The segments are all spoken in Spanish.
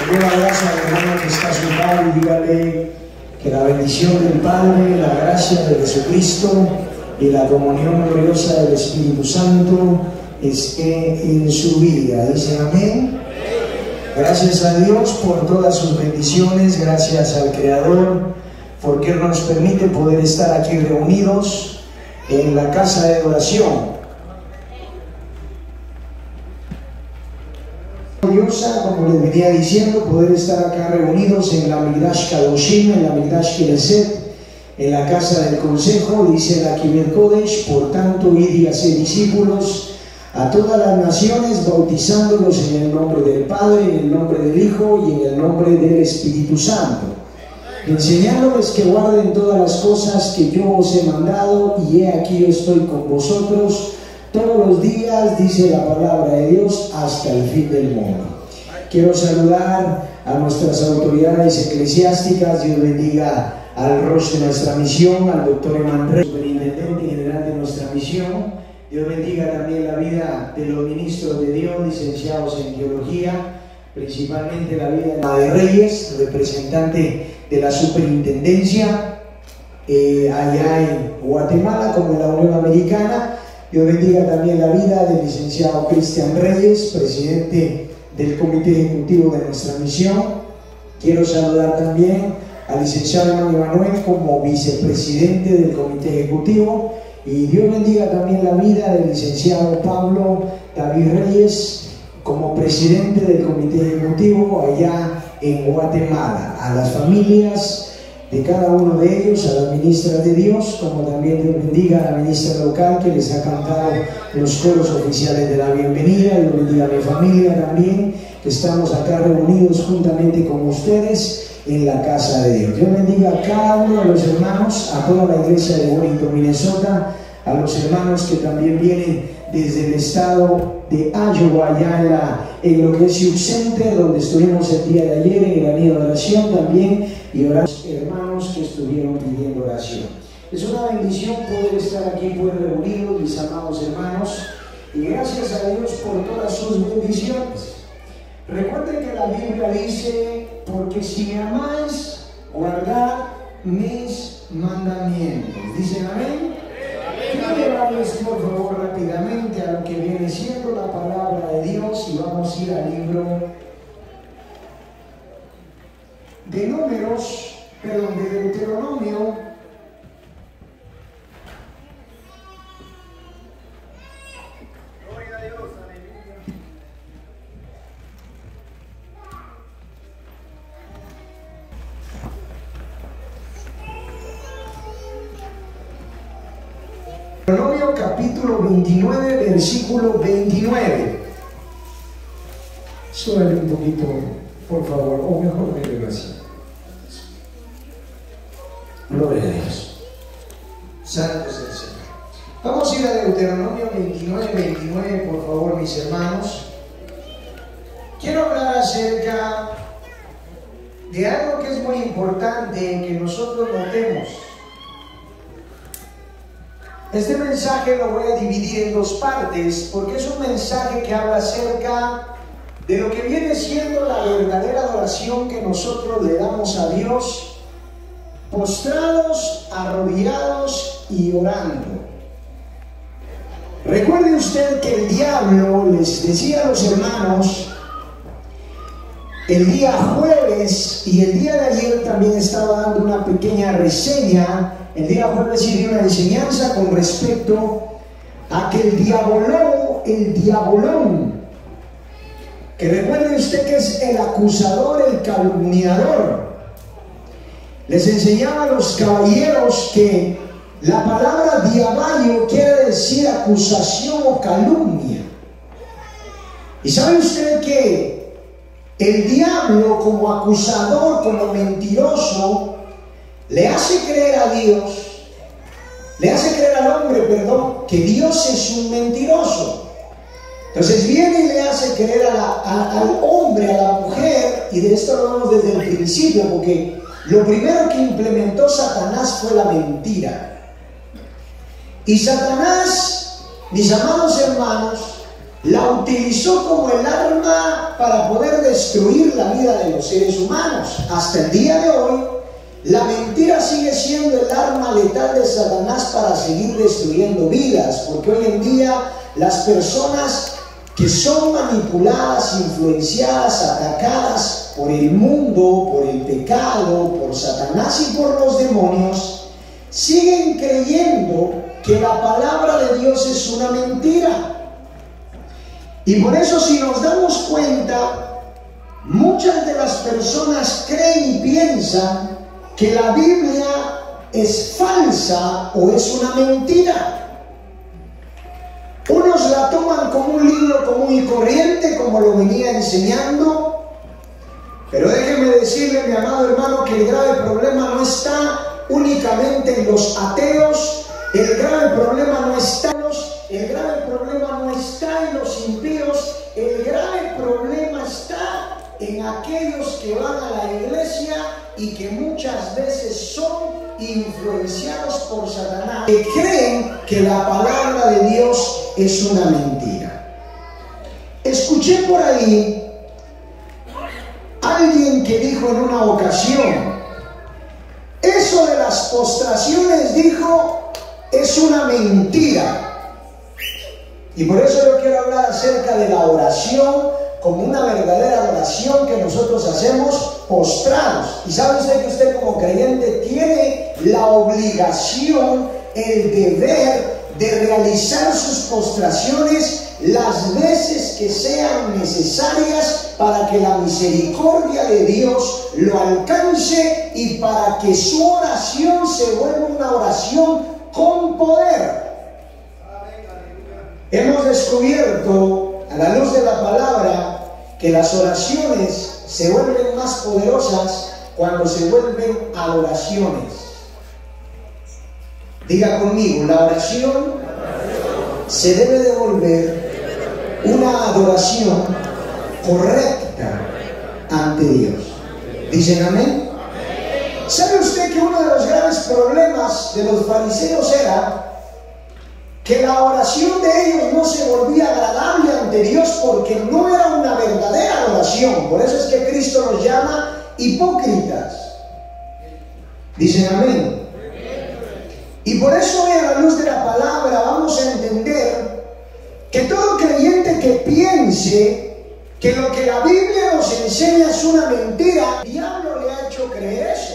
Un abrazo al hermano que está a su lado y dígale que la bendición del Padre, la gracia de Jesucristo y la comunión gloriosa del Espíritu Santo esté en su vida. Dice amén. Gracias a Dios por todas sus bendiciones, gracias al Creador porque nos permite poder estar aquí reunidos en la casa de oración. Como les venía diciendo, poder estar acá reunidos en la Migdash Kadoshim, en la Migdash Knesset, en la casa del consejo, dice la Kibbutz Kodesh. Por tanto, id y haced discípulos a todas las naciones, bautizándolos en el nombre del Padre, en el nombre del Hijo y en el nombre del Espíritu Santo, enseñándoles que guarden todas las cosas que yo os he mandado, y he aquí yo estoy con vosotros todos los días, dice la palabra de Dios, hasta el fin del mundo. Quiero saludar a nuestras autoridades eclesiásticas. Dios bendiga al Rosh de nuestra misión, al doctor Eman Reyes, superintendente general de nuestra misión. Dios bendiga también la vida de los ministros de Dios, licenciados en teología, principalmente la vida de Reyes, representante de la superintendencia allá en Guatemala, como en la Unión Americana. Dios bendiga también la vida del licenciado Cristian Reyes, presidente del comité ejecutivo de nuestra misión. Quiero saludar también al licenciado Emanuel como vicepresidente del comité ejecutivo, y Dios bendiga también la vida del licenciado Pablo David Reyes como presidente del comité ejecutivo allá en Guatemala. A las familias de cada uno de ellos, a las ministras de Dios, como también Dios bendiga a la ministra local que les ha cantado los coros oficiales de la bienvenida. Dios bendiga a mi familia también, que estamos acá reunidos juntamente con ustedes en la casa de Dios. Dios bendiga a cada uno de los hermanos, a toda la iglesia de Wellington, Minnesota, a los hermanos que también vienen desde el estado de Iowa, allá en lo que es Youth Center, donde estuvimos el día de ayer en el anillo de oración también, y oramos hermanos que estuvieron pidiendo oración. Es una bendición poder estar aquí pues reunidos, mis amados hermanos, y gracias a Dios por todas sus bendiciones. Recuerden que la Biblia dice: porque si me amáis, guardad mis mandamientos. ¿Dicen amén? Quiero llevarles por favor rápidamente a lo que viene siendo la palabra de Dios, y vamos a ir al libro de Números, perdón, de Deuteronomio, Deuteronomio capítulo 29, versículo 29. Súbele un poquito, por favor, o mejor déjelo así. Gloria a Dios. Santo es el Señor. Vamos a ir a Deuteronomio 29, 29, por favor, mis hermanos. Quiero hablar acerca de algo que es muy importante que nosotros notemos. Este mensaje lo voy a dividir en dos partes, porque es un mensaje que habla acerca de lo que viene siendo la verdadera adoración que nosotros le damos a Dios, postrados, arrodillados y orando. Recuerde usted que el diablo, les decía a los hermanos, el día jueves y el día de ayer también estaba dando una pequeña reseña. El día jueves hice una enseñanza con respecto a que el diabolón, que recuerde usted que es el acusador, el calumniador. Les enseñaba a los caballeros que la palabra diaballo quiere decir acusación o calumnia. Y sabe usted que el diablo, como acusador, como mentiroso, le hace creer a Dios, le hace creer al hombre, perdón, que Dios es un mentiroso. Entonces viene y le hace creer al hombre, a la mujer, y de esto lo vemos desde el principio, porque lo primero que implementó Satanás fue la mentira. Y Satanás, mis amados hermanos, la utilizó como el arma para poder destruir la vida de los seres humanos. Hasta el día de hoy, la mentira sigue siendo el arma letal de Satanás para seguir destruyendo vidas, porque hoy en día las personas que son manipuladas, influenciadas, atacadas por el mundo, por el pecado, por Satanás y por los demonios, siguen creyendo que la palabra de Dios es una mentira. Y por eso, si nos damos cuenta, muchas de las personas creen y piensan que la Biblia es falsa o es una mentira. Unos la toman como un libro común y corriente, como lo venía enseñando, pero déjeme decirle, mi amado hermano, que el grave problema no está únicamente en los ateos, el grave problema no está en los impíos, el grave problema está en aquellos que van a la iglesia y que muchas veces son influenciados por Satanás, que creen que la palabra de Dios es una mentira. Escuché por ahí alguien que dijo en una ocasión, eso de las postraciones, dijo, es una mentira. Y por eso yo quiero hablar acerca de la oración como una verdadera adoración que nosotros hacemos postrados. Y sabe usted que usted como creyente tiene la obligación, el deber de realizar sus postraciones las veces que sean necesarias para que la misericordia de Dios lo alcance y para que su oración se vuelva una oración con poder. Hemos descubierto a la luz de la palabra que las oraciones se vuelven más poderosas cuando se vuelven adoraciones. Diga conmigo, la oración se debe de volver una adoración correcta ante Dios. ¿Dicen amén? ¿Sabe usted que uno de los graves problemas de los fariseos era que la oración de ellos no se volvía agradable ante Dios porque no era una verdadera adoración? Por eso es que Cristo los llama hipócritas. ¿Dicen amén? Y por eso hoy, a la luz de la palabra, vamos a entender que todo creyente que piense que lo que la Biblia nos enseña es una mentira, el diablo le ha hecho creer eso.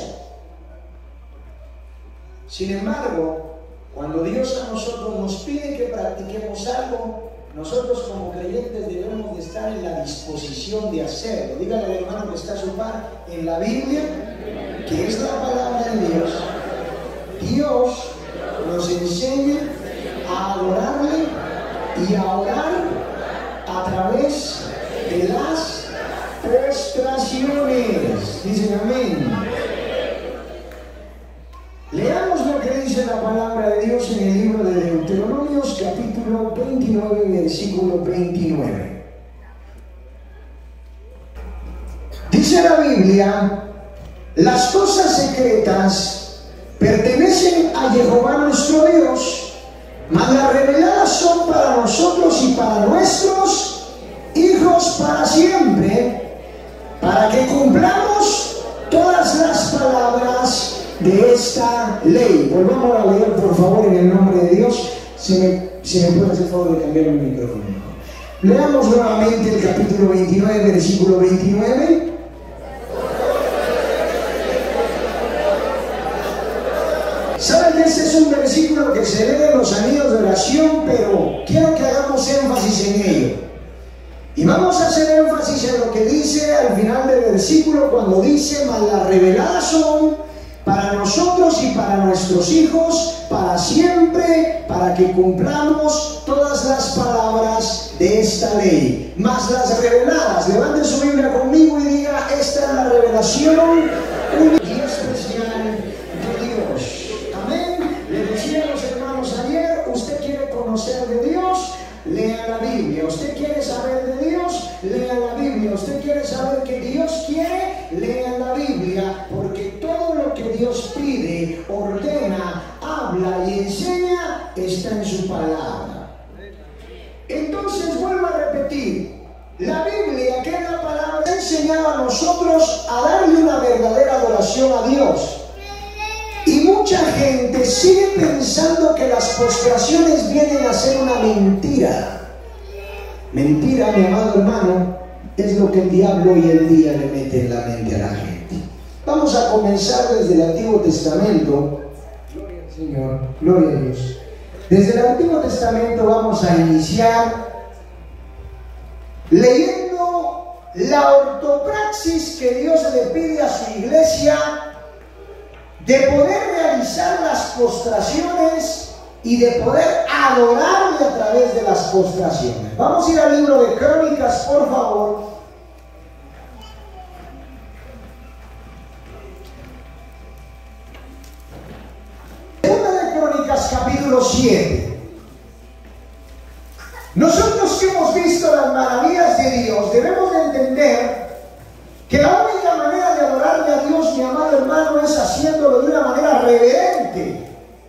Sin embargo, cuando Dios a nosotros nos pide que practiquemos algo, nosotros como creyentes debemos de estar en la disposición de hacerlo. Dígale al hermano que está a su par, en la Biblia, que es la palabra de Dios, Dios nos enseña a adorarle y a orar a través de las postraciones. Dicen amén. Leamos lo que dice la palabra de Dios en el libro de Deuteronomios, capítulo 29, versículo 29. Dice la Biblia, las cosas secretas pertenecen a Jehová nuestro Dios, mas las reveladas son para nosotros y para nuestros hijos para siempre, para que cumplamos todas las palabras de esta ley. Volvamos a leer, por favor, en el nombre de Dios. Si me puede hacer favor de cambiar el micrófono. Leamos nuevamente el capítulo 29, versículo 29. Saben que este es un versículo que se lee en los anillos de oración, pero quiero que hagamos énfasis en ello. Y vamos a hacer énfasis en lo que dice al final del versículo, cuando dice, mas las reveladas son para nosotros y para nuestros hijos para siempre, para que cumplamos todas las palabras de esta ley. Mas las reveladas, levante su Biblia conmigo y diga, esta es la revelación única y especial de Dios. Amén. Le decía a los hermanos ayer, usted quiere conocer de Dios, lea la Biblia. Usted quiere saber de Dios, lea la Biblia. Usted quiere saber qué Dios quiere, lea la Biblia, porque todo lo que Dios pide, ordena, habla y enseña está en su palabra. Entonces vuelvo a repetir nosotros a darle una verdadera adoración a Dios. Y mucha gente sigue pensando que las postraciones vienen a ser una mentira. Mentira, mi amado hermano, es lo que el diablo hoy en día le mete en la mente a la gente. Vamos a comenzar desde el Antiguo Testamento. Gloria al Señor, gloria a Dios. Desde el Antiguo Testamento vamos a iniciar leyendo la ortopraxis que Dios le pide a su iglesia de poder realizar las postraciones y de poder adorarle a través de las postraciones. Vamos a ir al libro de Crónicas, por favor. Segunda de Crónicas, capítulo 7. Nosotros que hemos visto las maravillas de Dios, debemos de entender que la única manera de adorarle a Dios, mi amado hermano, es haciéndolo de una manera reverente.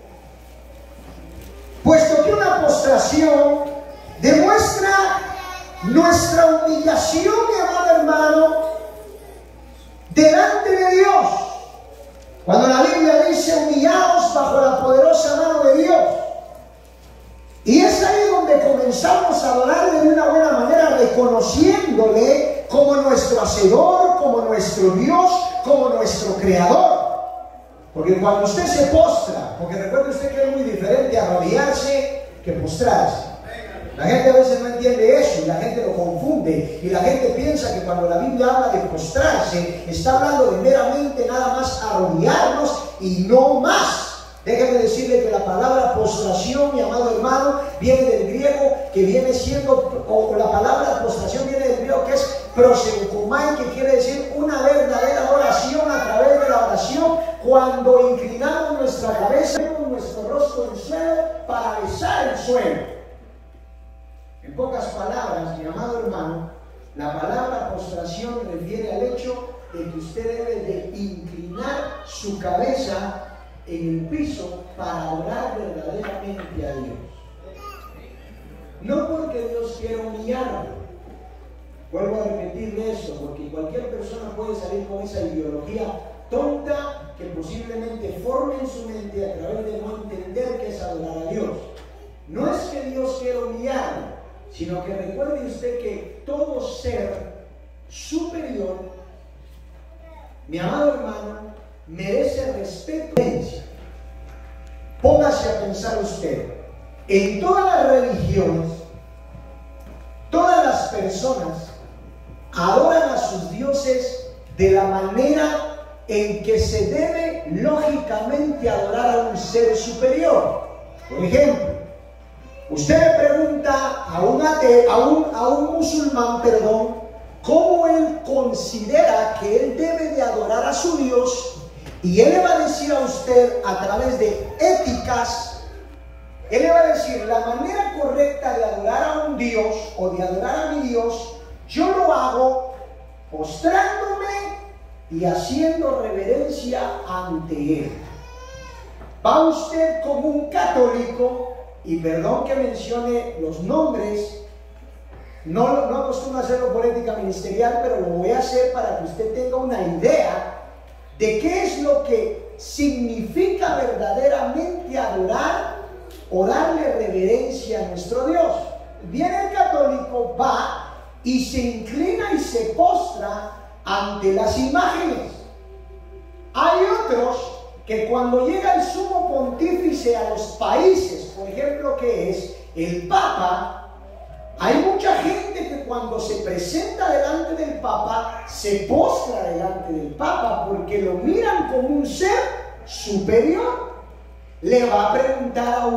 Puesto que una postración demuestra nuestra humillación, mi amado hermano, delante de Dios. Cuando la Biblia dice humillados bajo la poderosa mano de Dios. Y es ahí donde comenzamos a adorarle de una buena manera, reconociéndole como nuestro hacedor, como nuestro Dios, como nuestro creador. Porque cuando usted se postra, porque recuerde usted que es muy diferente arrodillarse que postrarse. La gente a veces no entiende eso y la gente lo confunde y la gente piensa que cuando la Biblia habla de postrarse está hablando de meramente nada más arrodillarnos y no más. Déjeme decirle que la palabra postración, mi amado hermano, viene del griego que viene siendo, o la palabra postración viene del griego que es proseukomai, que quiere decir una verdadera oración a través de la oración, cuando inclinamos nuestra cabeza, nuestro rostro en el suelo para besar el suelo. En pocas palabras, mi amado hermano, la palabra postración refiere al hecho de que usted debe de inclinar su cabeza en el piso para adorar verdaderamente a Dios. No porque Dios quiera humillarlo. Vuelvo a repetirle eso, porque cualquier persona puede salir con esa ideología tonta que posiblemente forme en su mente a través de no entender qué es adorar a Dios. No es que Dios quiera humillarlo, sino que recuerde usted que todo ser superior, mi amado hermano, merece respeto. Póngase a pensar usted, en todas las religiones, todas las personas adoran a sus dioses de la manera en que se debe lógicamente adorar a un ser superior. Por ejemplo, usted le pregunta a un ateo, a un musulmán, cómo él considera que él debe de adorar a su Dios, y él le va a decir a usted a través de éticas, él le va a decir la manera correcta de adorar a un Dios o de adorar a mi Dios, yo lo hago postrándome y haciendo reverencia ante él. Va usted como un católico, y perdón que mencione los nombres, no acostumbro a hacerlo por ética ministerial, pero lo voy a hacer para que usted tenga una idea de qué es lo que significa verdaderamente adorar o darle reverencia a nuestro Dios. Viene el católico, va y se inclina y se postra ante las imágenes. Hay otros que cuando llega el sumo pontífice a los países, por ejemplo, que es el Papa, hay mucha gente que cuando se presenta delante del Papa, se postra delante del Papa porque lo miran como un ser superior. Le va a preguntar a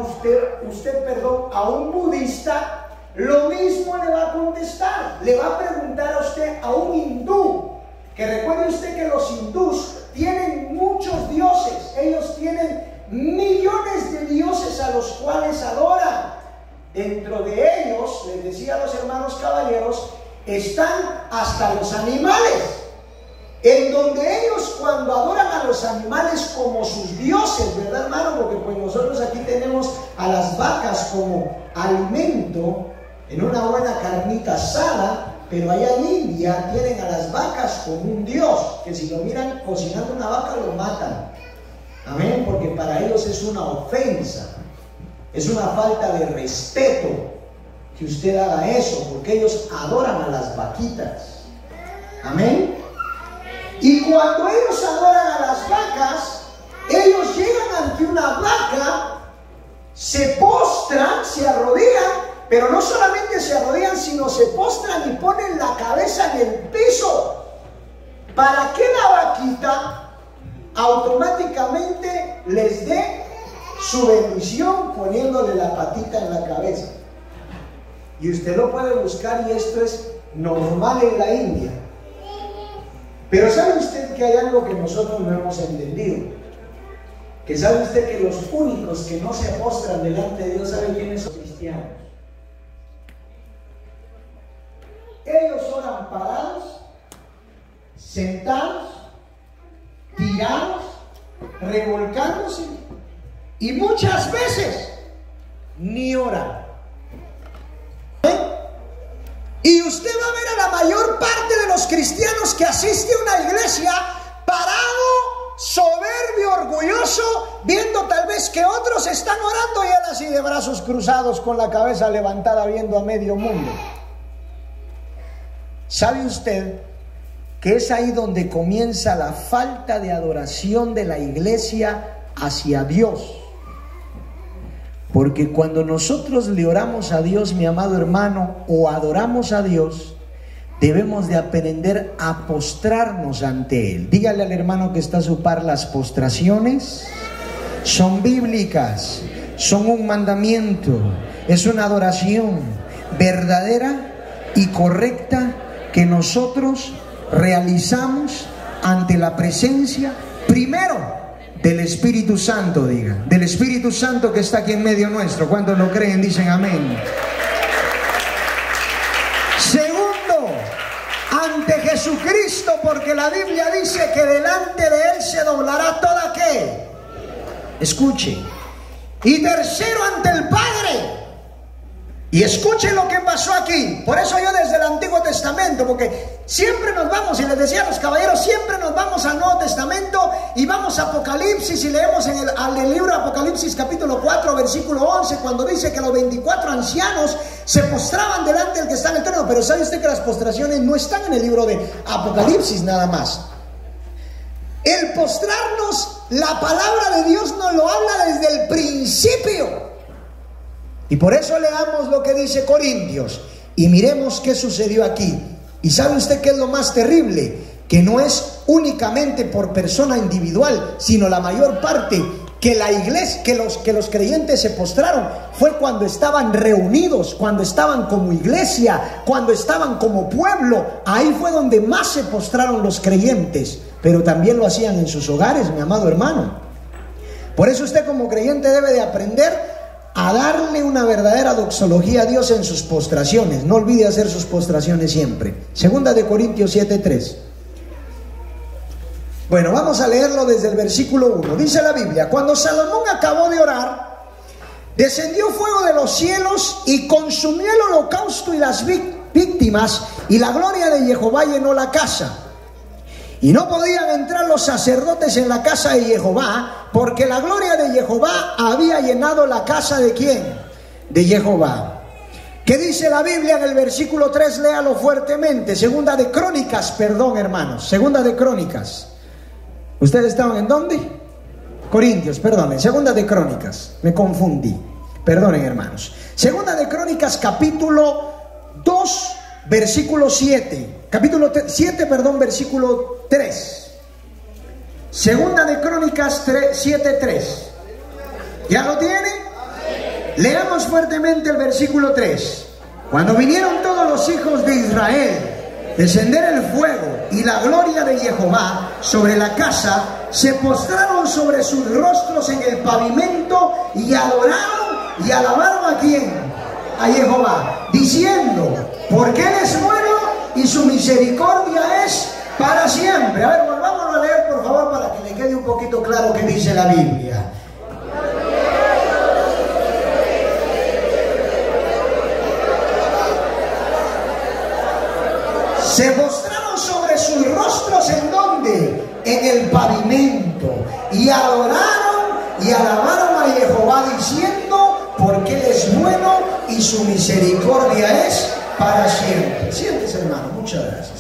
a un budista, lo mismo le va a contestar. Le va a preguntar a usted a un hindú, que recuerde usted que los hindús tienen muchos dioses, ellos tienen millones de dioses a los cuales adoran. Dentro de ellos, les decía a los hermanos caballeros, están hasta los animales, en donde ellos cuando adoran a los animales como sus dioses, ¿verdad, hermano? Porque pues nosotros aquí tenemos a las vacas como alimento, en una buena carnita asada, Pero allá en India tienen a las vacas como un dios, que si lo miran cocinando una vaca lo matan. Amén, porque para ellos es una ofensa, es una falta de respeto que usted haga eso, porque ellos adoran a las vaquitas. Amén. Y cuando ellos adoran a las vacas, ellos llegan ante una vaca, se postran, se arrodillan, pero no solamente se arrodillan, sino se postran y ponen la cabeza en el piso, para que la vaquita automáticamente les dé su bendición poniéndole la patita en la cabeza. Y usted lo puede buscar, y esto es normal en la India. Pero ¿sabe usted que hay algo que nosotros no hemos entendido? Que sabe usted que los únicos que no se postran delante de Dios, ¿saben quiénes son? Cristianos. Ellos oran parados, sentados, tirados, revolcándose, y muchas veces ni oran. Y usted va a ver a la mayor parte de los cristianos que asiste a una iglesia parado, soberbio, orgulloso, viendo tal vez que otros están orando, y él así de brazos cruzados con la cabeza levantada viendo a medio mundo. ¿Sabe usted que es ahí donde comienza la falta de adoración de la iglesia hacia Dios? Porque cuando nosotros le oramos a Dios, mi amado hermano, o adoramos a Dios, debemos de aprender a postrarnos ante Él. Dígale al hermano que está a su par, las postraciones son bíblicas, son un mandamiento, es una adoración verdadera y correcta que nosotros realizamos ante la presencia, primero, del Espíritu Santo. Diga, del Espíritu Santo que está aquí en medio nuestro. ¿Cuántos lo creen? Dicen amén. Segundo, ante Jesucristo, porque la Biblia dice que delante de Él se doblará toda ¿qué? Escuche. Y tercero, ante el Padre. Y escuche lo que pasó aquí. Por eso yo desde el Antiguo Testamento, porque siempre nos vamos, y les decía a los caballeros, siempre nos vamos al Nuevo Testamento y vamos a Apocalipsis, y leemos en el libro de Apocalipsis capítulo 4 versículo 11, cuando dice que los 24 ancianos se postraban delante del que está en el trono. Pero ¿sabe usted que las postraciones no están en el libro de Apocalipsis nada más? El postrarnos, la palabra de Dios nos lo habla desde el principio. Y por eso leamos lo que dice Corintios y miremos qué sucedió aquí. ¿Y sabe usted qué es lo más terrible? Que no es únicamente por persona individual, sino la mayor parte que la iglesia, que los creyentes se postraron, fue cuando estaban reunidos, cuando estaban como iglesia, cuando estaban como pueblo. Ahí fue donde más se postraron los creyentes, pero también lo hacían en sus hogares, mi amado hermano. Por eso usted como creyente debe de aprender a darle una verdadera doxología a Dios en sus postraciones. No olvide hacer sus postraciones siempre. Segunda de Corintios 7:3. Bueno, vamos a leerlo desde el versículo 1. Dice la Biblia: cuando Salomón acabó de orar, descendió fuego de los cielos y consumió el holocausto y las víctimas, y la gloria de Jehová llenó la casa. Y no podían entrar los sacerdotes en la casa de Jehová, porque la gloria de Jehová había llenado la casa ¿de quién? De Jehová. ¿Qué dice la Biblia en el versículo 3? Léalo fuertemente. Segunda de Crónicas, perdón hermanos. Segunda de Crónicas. ¿Ustedes estaban en dónde? Corintios, perdonen. Segunda de Crónicas. Me confundí. Perdonen hermanos. Segunda de Crónicas, capítulo 2, versículo 7. Capítulo 7, perdón, versículo 3. Segunda de Crónicas 7:3. ¿Ya lo tiene? Leamos fuertemente el versículo 3. Cuando vinieron todos los hijos de Israel, descender el fuego y la gloria de Jehová sobre la casa, se postraron sobre sus rostros en el pavimento y adoraron y alabaron ¿a quién? A Jehová, diciendo: porque Él es bueno y su misericordia es para siempre. A ver, volvámonos a leer por favor para que le quede un poquito claro qué dice la Biblia. Se postraron sobre sus rostros, ¿en dónde? En el pavimento, y adoraron y alabaron a Jehová diciendo, porque Él es bueno y su misericordia es para siempre. Siéntese, hermano, muchas gracias.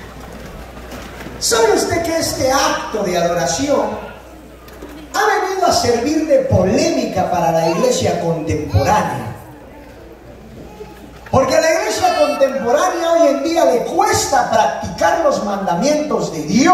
¿Sabe usted que este acto de adoración ha venido a servir de polémica para la iglesia contemporánea? Porque a la iglesia contemporánea hoy en día le cuesta practicar los mandamientos de Dios.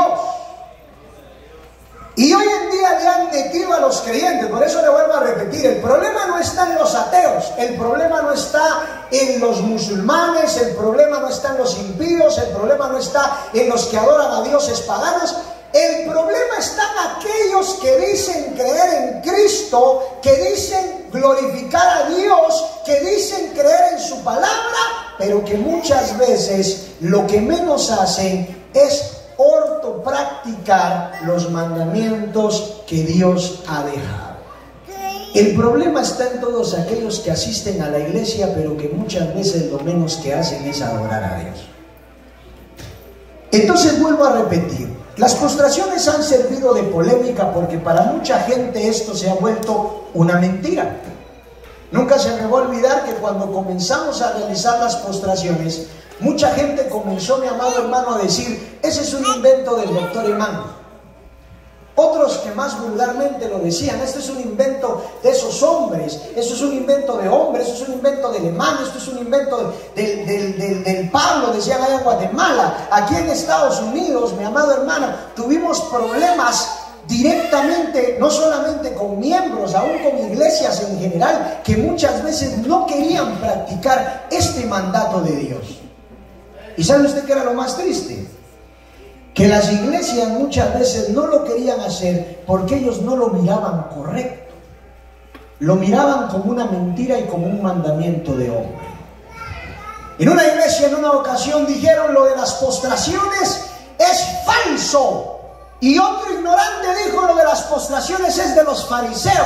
Y hoy en día le han metido a los creyentes. Por eso le vuelvo a repetir, el problema no está en los ateos, el problema no está en los musulmanes, el problema no está en los impíos, el problema no está en los que adoran a dioses paganos. El problema está en aquellos que dicen creer en Cristo, que dicen glorificar a Dios, que dicen creer en su palabra, pero que muchas veces lo que menos hacen es practicar los mandamientos que Dios ha dejado. El problema está en todos aquellos que asisten a la iglesia, pero que muchas veces lo menos que hacen es adorar a Dios. Entonces vuelvo a repetir, las postraciones han servido de polémica porque para mucha gente esto se ha vuelto una mentira. Nunca se me va a olvidar que cuando comenzamos a realizar las postraciones, mucha gente comenzó, mi amado hermano, a decir, ese es un invento del doctor Imán. Otros que más vulgarmente lo decían, este es un invento de esos hombres, eso es un invento de hombres, eso es un invento del Imán, esto es un invento del Pablo, decían allá en Guatemala. Aquí en Estados Unidos, mi amado hermano, tuvimos problemas directamente, no solamente con miembros, aún con iglesias en general, que muchas veces no querían practicar este mandato de Dios. ¿Y sabe usted qué era lo más triste? Que las iglesias muchas veces no lo querían hacer porque ellos no lo miraban correcto. Lo miraban como una mentira y como un mandamiento de hombre. En una iglesia, en una ocasión, dijeron lo de las postraciones es falso. Y otro ignorante dijo lo de las postraciones es de los fariseos.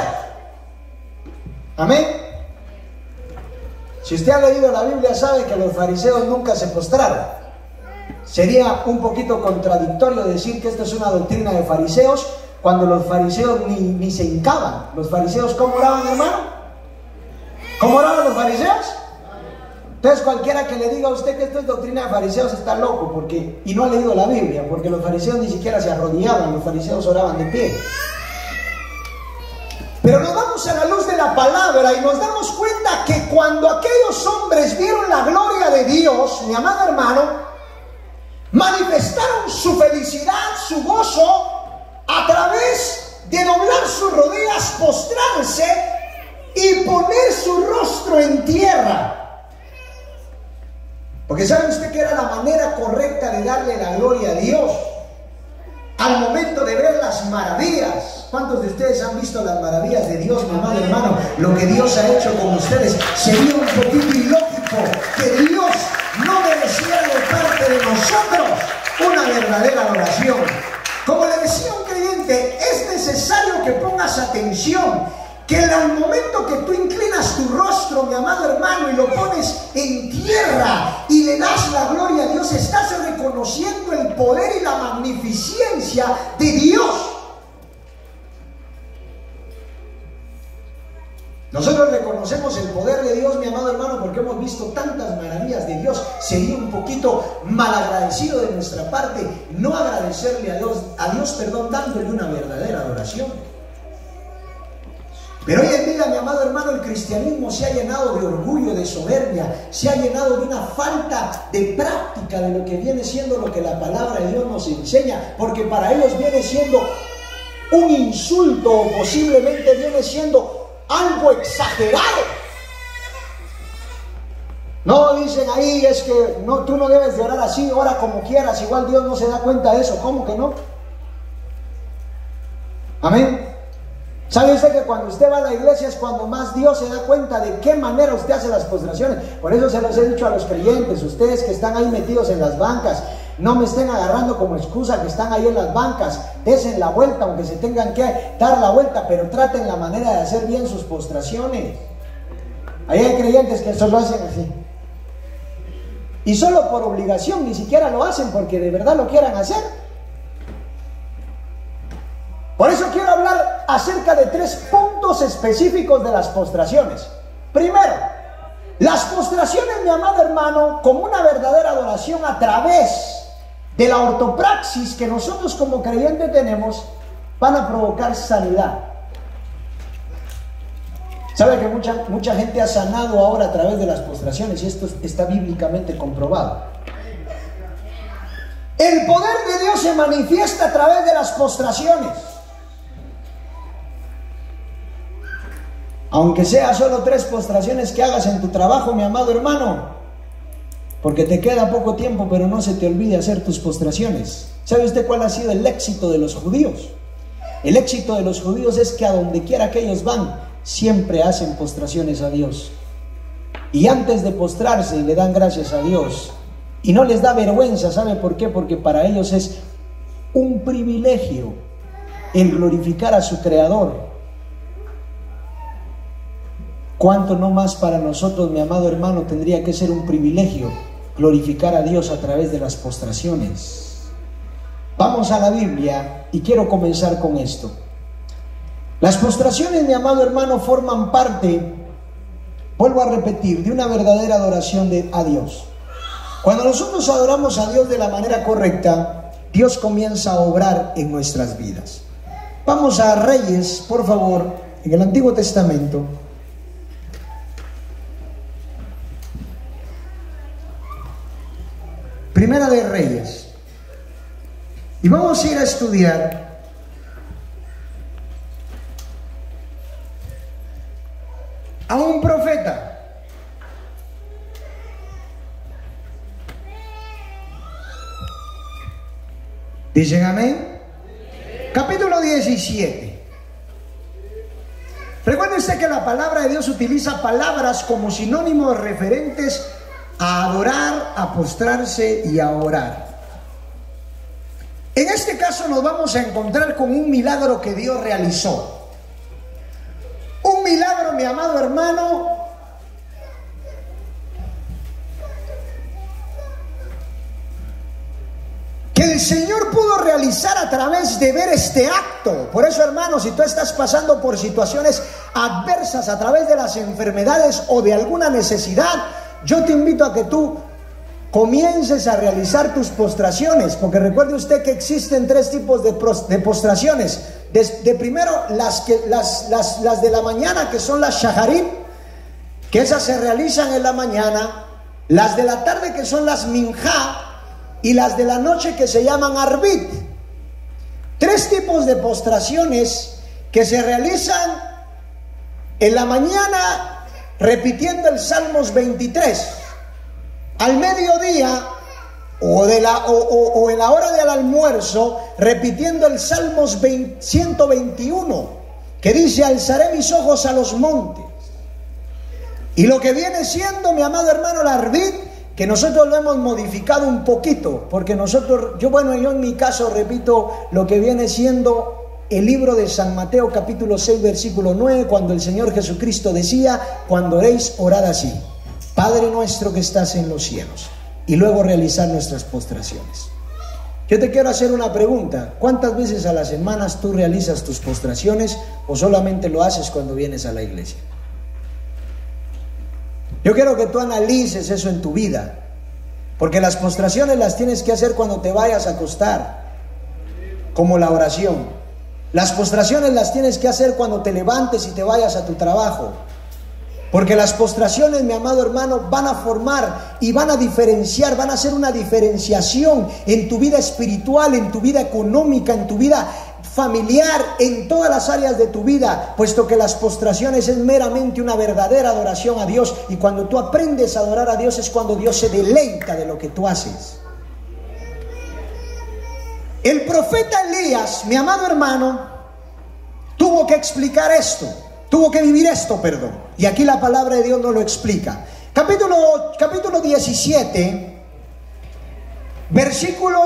Amén. Si usted ha leído la Biblia sabe que los fariseos nunca se postraron. Sería un poquito contradictorio decir que esto es una doctrina de fariseos cuando los fariseos ni se hincaban. Los fariseos, ¿cómo oraban, hermano? ¿Cómo oraban los fariseos? Entonces cualquiera que le diga a usted que esto es doctrina de fariseos está loco y no ha leído la Biblia, porque los fariseos ni siquiera se arrodillaban, los fariseos oraban de pie. Pero nos vamos a la luz de la palabra y nos damos cuenta que cuando aquellos hombres vieron la gloria de Dios, mi amado hermano, manifestaron su felicidad, su gozo, a través de doblar sus rodillas, postrarse y poner su rostro en tierra. Porque ¿sabe usted que era la manera correcta de darle la gloria a Dios? Al momento de ver las maravillas. ¿Cuántos de ustedes han visto las maravillas de Dios, mi amado hermano? Lo que Dios ha hecho con ustedes. Sería un poquito ilógico que Dios no mereciera de parte de nosotros una verdadera adoración. Como le decía un creyente, es necesario que pongas atención, que en el momento que tú inclinas tu rostro, mi amado hermano, y lo pones en tierra y le das la gloria a Dios, estás reconociendo el poder y la magnificencia de Dios. Nosotros reconocemos el poder de Dios, mi amado hermano, porque hemos visto tantas maravillas de Dios. Sería un poquito malagradecido de nuestra parte no agradecerle a Dios, dándole una verdadera adoración. Pero hoy en día, mi amado hermano, el cristianismo se ha llenado de orgullo, de soberbia, se ha llenado de una falta de práctica de lo que viene siendo lo que la palabra de Dios nos enseña, porque para ellos viene siendo un insulto o posiblemente viene siendo algo exagerado. No, dicen ahí, es que no, tú no debes de orar así, ora como quieras, igual Dios no se da cuenta de eso. ¿Cómo que no? Amén. ¿Sabe usted que cuando usted va a la iglesia es cuando más Dios se da cuenta de qué manera usted hace las postraciones? Por eso se los he dicho a los creyentes, ustedes que están ahí metidos en las bancas, no me estén agarrando como excusa que están ahí en las bancas, desen la vuelta, aunque se tengan que dar la vuelta, pero traten la manera de hacer bien sus postraciones. Ahí hay creyentes que eso lo hacen así. y solo por obligación, ni siquiera lo hacen porque de verdad lo quieran hacer. Por eso quiero hablar acerca de 3 puntos específicos de las postraciones. Primero, las postraciones, mi amado hermano, como una verdadera adoración a través de la ortopraxis que nosotros como creyentes tenemos, van a provocar sanidad. ¿Sabe que mucha gente ha sanado ahora a través de las postraciones? Y esto está bíblicamente comprobado. El poder de Dios se manifiesta a través de las postraciones. Aunque sea solo 3 postraciones que hagas en tu trabajo, mi amado hermano, porque te queda poco tiempo, pero no se te olvide hacer tus postraciones. ¿Sabe usted cuál ha sido el éxito de los judíos? El éxito de los judíos es que a donde quiera que ellos van, siempre hacen postraciones a Dios. Y antes de postrarse, le dan gracias a Dios. Y no les da vergüenza, ¿sabe por qué? Porque para ellos es un privilegio el glorificar a su Creador. ¿Cuánto no más para nosotros, mi amado hermano, tendría que ser un privilegio glorificar a Dios a través de las postraciones? Vamos a la Biblia y quiero comenzar con esto. Las postraciones, mi amado hermano, forman parte, vuelvo a repetir, de una verdadera adoración a Dios. Cuando nosotros adoramos a Dios de la manera correcta, Dios comienza a obrar en nuestras vidas. Vamos a Reyes, por favor, en el Antiguo Testamento. Primera de Reyes. Y vamos a ir a estudiar a un profeta. ¿Dicen amén? Capítulo 17. Recuerde usted que la palabra de Dios utiliza palabras como sinónimos referentes a adorar, a postrarse y a orar. En este caso nos vamos a encontrar con un milagro que Dios realizó. Un milagro, mi amado hermano, que el Señor pudo realizar a través de ver este acto. Por eso, hermano, si tú estás pasando por situaciones adversas a través de las enfermedades o de alguna necesidad, yo te invito a que tú comiences a realizar tus postraciones, porque recuerde usted que existen 3 tipos de postraciones. De primero, las de la mañana, que son las shaharit, que esas se realizan en la mañana; las de la tarde, que son las minjá; y las de la noche, que se llaman arbit. 3 tipos de postraciones que se realizan en la mañana repitiendo el Salmos 23, al mediodía o en la hora del almuerzo repitiendo el Salmos 121, que dice: alzaré mis ojos a los montes. Y lo que viene siendo, mi amado hermano, el arbit, que nosotros lo hemos modificado un poquito, porque yo en mi caso repito lo que viene siendo el libro de San Mateo capítulo 6 versículo 9, cuando el Señor Jesucristo decía: cuando oréis, orad así: Padre nuestro que estás en los cielos. Y luego realizar nuestras postraciones. Yo te quiero hacer una pregunta: ¿cuántas veces a las semanas tú realizas tus postraciones, o solamente lo haces cuando vienes a la iglesia? Yo quiero que tú analices eso en tu vida, porque las postraciones las tienes que hacer cuando te vayas a acostar, como la oración. Las postraciones las tienes que hacer cuando te levantes y te vayas a tu trabajo, porque las postraciones, mi amado hermano, van a formar y van a diferenciar, van a hacer una diferenciación en tu vida espiritual, en tu vida económica, en tu vida familiar, en todas las áreas de tu vida, puesto que las postraciones es meramente una verdadera adoración a Dios. Y cuando tú aprendes a adorar a Dios es cuando Dios se deleita de lo que tú haces. El profeta Elías, mi amado hermano, tuvo que explicar esto, tuvo que vivir esto, perdón. Y aquí la palabra de Dios nos lo explica. Capítulo 17, versículo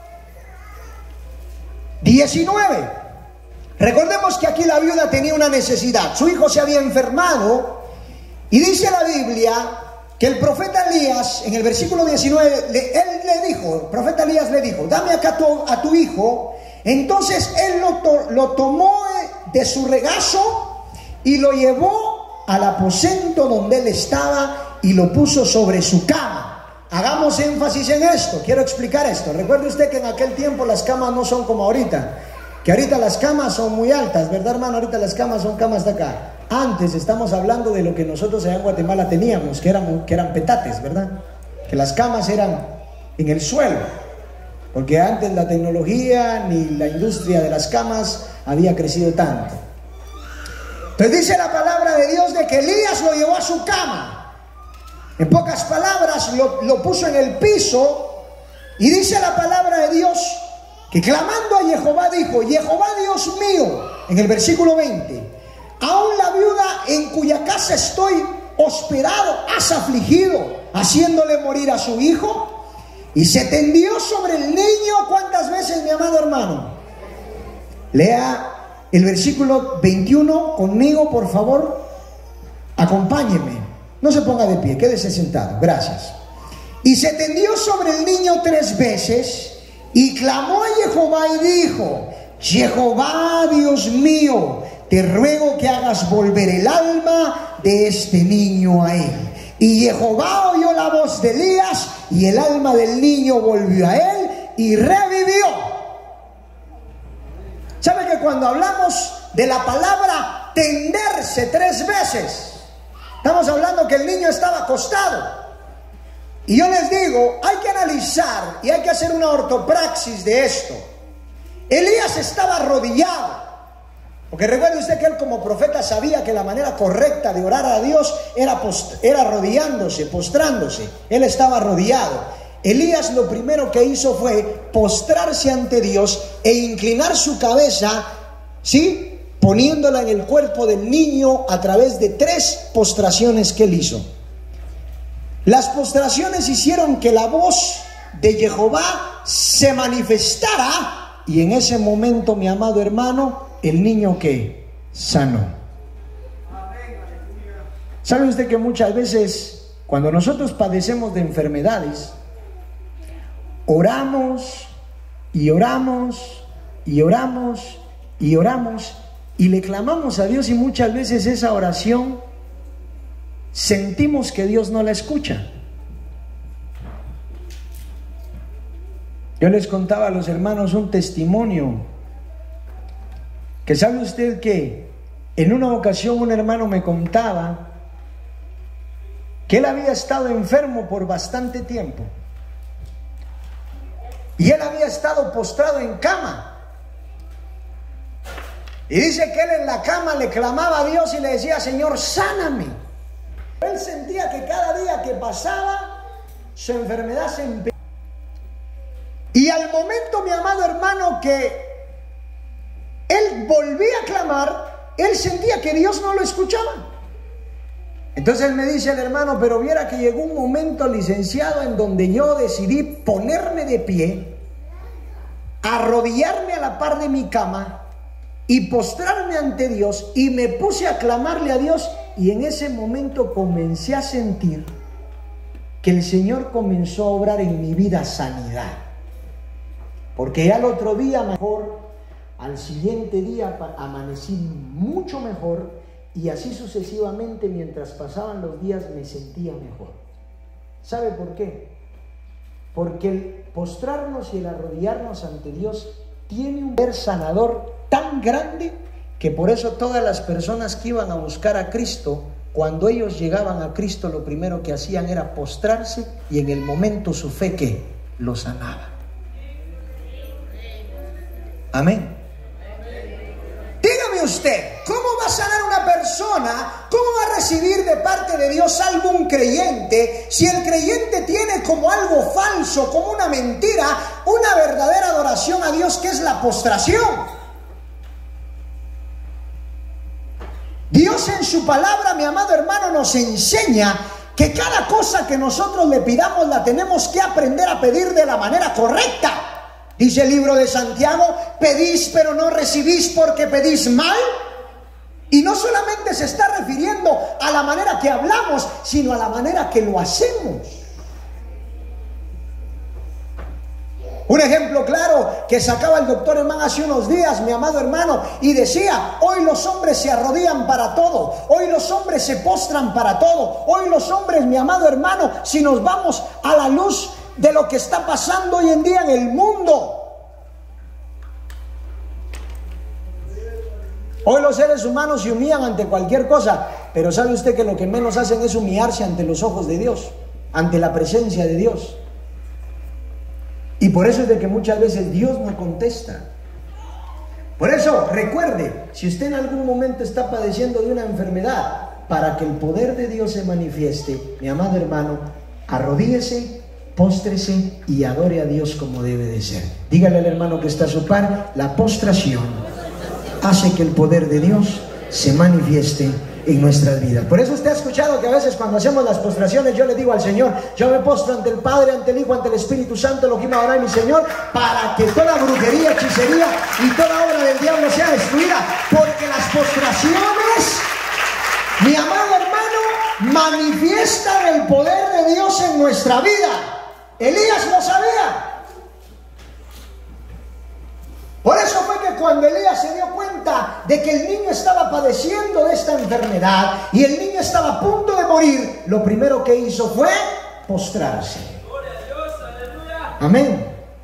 19. Recordemos que aquí la viuda tenía una necesidad. Su hijo se había enfermado y dice la Biblia que el profeta Elías, en el versículo 19, el profeta Elías le dijo, dame acá a tu hijo. Entonces él lo tomó de su regazo y lo llevó al aposento donde él estaba y lo puso sobre su cama. Hagamos énfasis en esto, quiero explicar esto. Recuerde usted que en aquel tiempo las camas no son como ahorita, que ahorita las camas son muy altas, ¿verdad, hermano? Ahorita las camas son camas de acá. Antes estamos hablando de lo que nosotros allá en Guatemala teníamos, que eran petates, ¿verdad? Que las camas eran en el suelo, porque antes la tecnología ni la industria de las camas había crecido tanto. Entonces dice la palabra de Dios de que Elías lo llevó a su cama. En pocas palabras, lo puso en el piso, y dice la palabra de Dios que clamando a Jehová dijo, Jehová Dios mío, en el versículo 20, aún la viuda en cuya casa estoy hospedado has afligido, haciéndole morir a su hijo. Y se tendió sobre el niño. ¿Cuántas veces, mi amado hermano? Lea el versículo 21 conmigo, por favor. Acompáñeme. No se ponga de pie, quédese sentado. Gracias. Y se tendió sobre el niño 3 veces y clamó a Jehová y dijo, Jehová Dios mío, te ruego que hagas volver el alma de este niño a él. Y Jehová oyó la voz de Elías y el alma del niño volvió a él y revivió. ¿Sabe que cuando hablamos de la palabra tenderse 3 veces, estamos hablando que el niño estaba acostado? Y yo les digo, hay que analizar y hay que hacer una ortopraxis de esto. Elías estaba arrodillado, porque recuerde usted que él como profeta sabía que la manera correcta de orar a Dios era arrodillándose, postrándose. Él estaba arrodillado. Elías lo primero que hizo fue postrarse ante Dios e inclinar su cabeza, ¿sí?, poniéndola en el cuerpo del niño a través de 3 postraciones que él hizo. Las postraciones hicieron que la voz de Jehová se manifestara, y en ese momento, mi amado hermano, el niño que sanó. ¿Sabe usted que muchas veces cuando nosotros padecemos de enfermedades, oramos y oramos y oramos y oramos y le clamamos a Dios, y muchas veces esa oración sentimos que Dios no la escucha? Yo les contaba a los hermanos un testimonio, que sabe usted que en una ocasión un hermano me contaba que él había estado enfermo por bastante tiempo y él había estado postrado en cama, y dice que él en la cama le clamaba a Dios y le decía, Señor, sáname. Él sentía que cada día que pasaba su enfermedad se empeoraba, y al momento, mi amado hermano, que él volvía a clamar, él sentía que Dios no lo escuchaba. Entonces me dice el hermano, pero viera que llegó un momento, licenciado, en donde yo decidí ponerme de pie, arrodillarme a la par de mi cama y postrarme ante Dios, y me puse a clamarle a Dios, y en ese momento comencé a sentir que el Señor comenzó a obrar en mi vida sanidad, porque ya al otro día mejor, al siguiente día amanecí mucho mejor, y así sucesivamente. Mientras pasaban los días me sentía mejor. ¿Sabe por qué? Porque el postrarnos y el arrodillarnos ante Dios tiene un poder sanador tan grande, que por eso todas las personas que iban a buscar a Cristo, cuando ellos llegaban a Cristo, lo primero que hacían era postrarse, y en el momento su fe que lo sanaba. Amén. Dígame usted, ¿cómo va a sanar una persona? ¿Cómo va a recibir de parte de Dios algo un creyente, si el creyente tiene como algo falso, como una mentira, una verdadera adoración a Dios, que es la postración? Dios en su palabra, mi amado hermano, nos enseña que cada cosa que nosotros le pidamos la tenemos que aprender a pedir de la manera correcta. Dice el libro de Santiago, pedís pero no recibís porque pedís mal. Y no solamente se está refiriendo a la manera que hablamos, sino a la manera que lo hacemos. Un ejemplo claro que sacaba el doctor Herman hace unos días, mi amado hermano, y decía: hoy los hombres se arrodillan para todo, hoy los hombres se postran para todo, hoy los hombres, mi amado hermano, si nos vamos a la luz de lo que está pasando hoy en día en el mundo, hoy los seres humanos se humillan ante cualquier cosa, pero ¿sabe usted que lo que menos hacen es humillarse ante los ojos de Dios, ante la presencia de Dios? Y por eso es de que muchas veces Dios no contesta. Por eso, recuerde, si usted en algún momento está padeciendo de una enfermedad, para que el poder de Dios se manifieste, mi amado hermano, arrodíllese, póstrese y adore a Dios como debe de ser. Dígale al hermano que está a su par: la postración hace que el poder de Dios se manifieste en nuestras vidas. Por eso usted ha escuchado que a veces cuando hacemos las postraciones yo le digo al Señor: yo me postro ante el Padre, ante el Hijo, ante el Espíritu Santo, Elohim Adonai, mi Señor, para que toda brujería, hechicería y toda obra del diablo sea destruida, porque las postraciones, mi amado hermano, manifiestan el poder de Dios en nuestra vida. Elías lo sabía. Por eso fue que cuando Elías se dio cuenta de que el niño estaba padeciendo de esta enfermedad y el niño estaba a punto de morir, lo primero que hizo fue postrarse. Amén.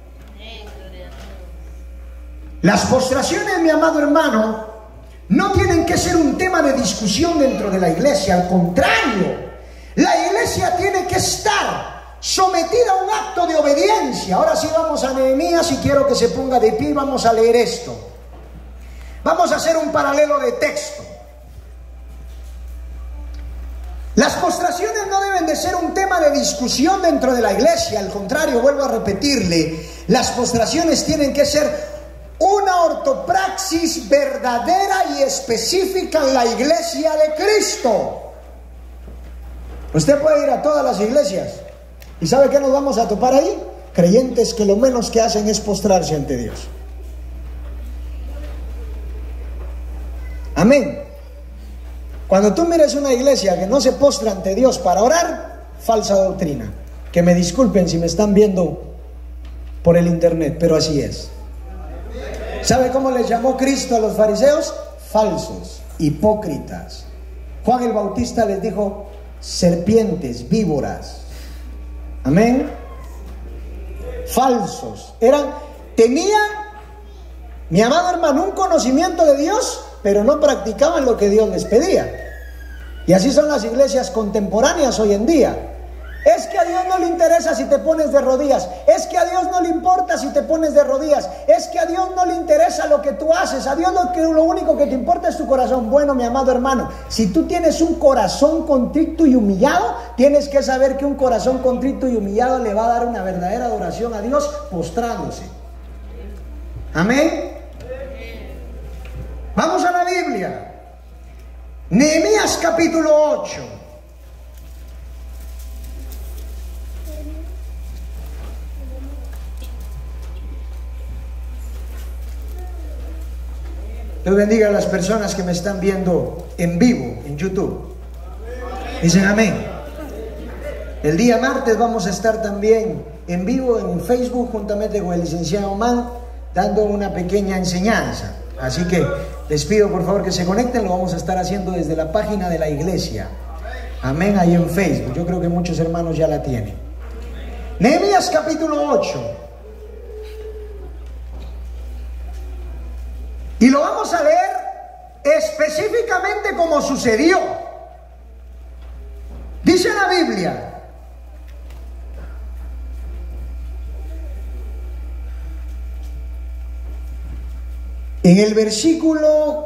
Las postraciones, mi amado hermano, no tienen que ser un tema de discusión dentro de la iglesia. Al contrario, la iglesia tiene que estar sometida a un acto de obediencia. Ahora sí vamos a Nehemías y quiero que se ponga de pie y vamos a leer esto. Vamos a hacer un paralelo de texto. Las postraciones no deben de ser un tema de discusión dentro de la iglesia. Al contrario, vuelvo a repetirle, las postraciones tienen que ser una ortopraxis verdadera y específica en la iglesia de Cristo. Usted puede ir a todas las iglesias ¿y sabe qué nos vamos a topar ahí? Creyentes que lo menos que hacen es postrarse ante Dios. Amén. Cuando tú mires una iglesia que no se postra ante Dios para orar, falsa doctrina. Que me disculpen si me están viendo por el internet, pero así es. ¿Sabe cómo les llamó Cristo a los fariseos? Falsos, hipócritas. Juan el Bautista les dijo: serpientes, víboras. Amén. Falsos. Tenían, mi amado hermano, un conocimiento de Dios, pero no practicaban lo que Dios les pedía. Y así son las iglesias contemporáneas hoy en día. Es que a Dios no le interesa si te pones de rodillas. Es que a Dios no le importa si te pones de rodillas. Es que a Dios no le interesa lo que tú haces. A Dios lo único que te importa es tu corazón. Bueno, mi amado hermano, si tú tienes un corazón contrito y humillado, tienes que saber que un corazón contrito y humillado le va a dar una verdadera adoración a Dios postrándose. Amén. Vamos a la Biblia. Nehemías capítulo 8. Dios bendiga a las personas que me están viendo en vivo en YouTube. Dicen amén. El día martes vamos a estar también en vivo en Facebook juntamente con el licenciado Man, dando una pequeña enseñanza. Así que les pido por favor que se conecten. Lo vamos a estar haciendo desde la página de la iglesia. Amén, ahí en Facebook. Yo creo que muchos hermanos ya la tienen. Nehemías capítulo 8. Y lo vamos a leer específicamente como sucedió. Dice la Biblia: en el versículo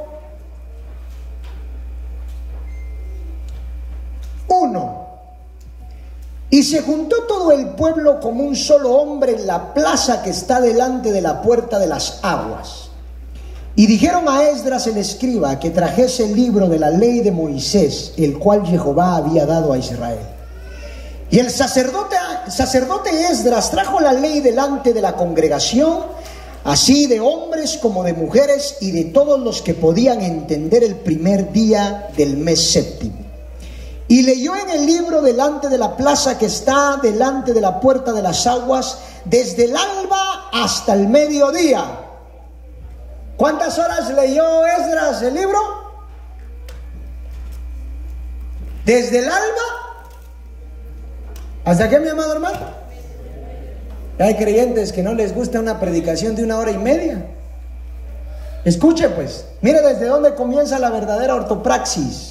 1: y se juntó todo el pueblo como un solo hombre en la plaza que está delante de la puerta de las aguas. Y dijeron a Esdras el escriba que trajese el libro de la ley de Moisés, el cual Jehová había dado a Israel. Y el sacerdote Esdras trajo la ley delante de la congregación así de hombres como de mujeres y de todos los que podían entender el primer día del mes séptimo. Y leyó en el libro delante de la plaza que está delante de la puerta de las aguas, desde el alba hasta el mediodía. ¿Cuántas horas leyó Esdras el libro? Desde el alba. ¿Hasta qué, mi amado hermano? Hay creyentes que no les gusta una predicación de 1 hora y media. Escuche pues, mire desde dónde comienza la verdadera ortopraxis.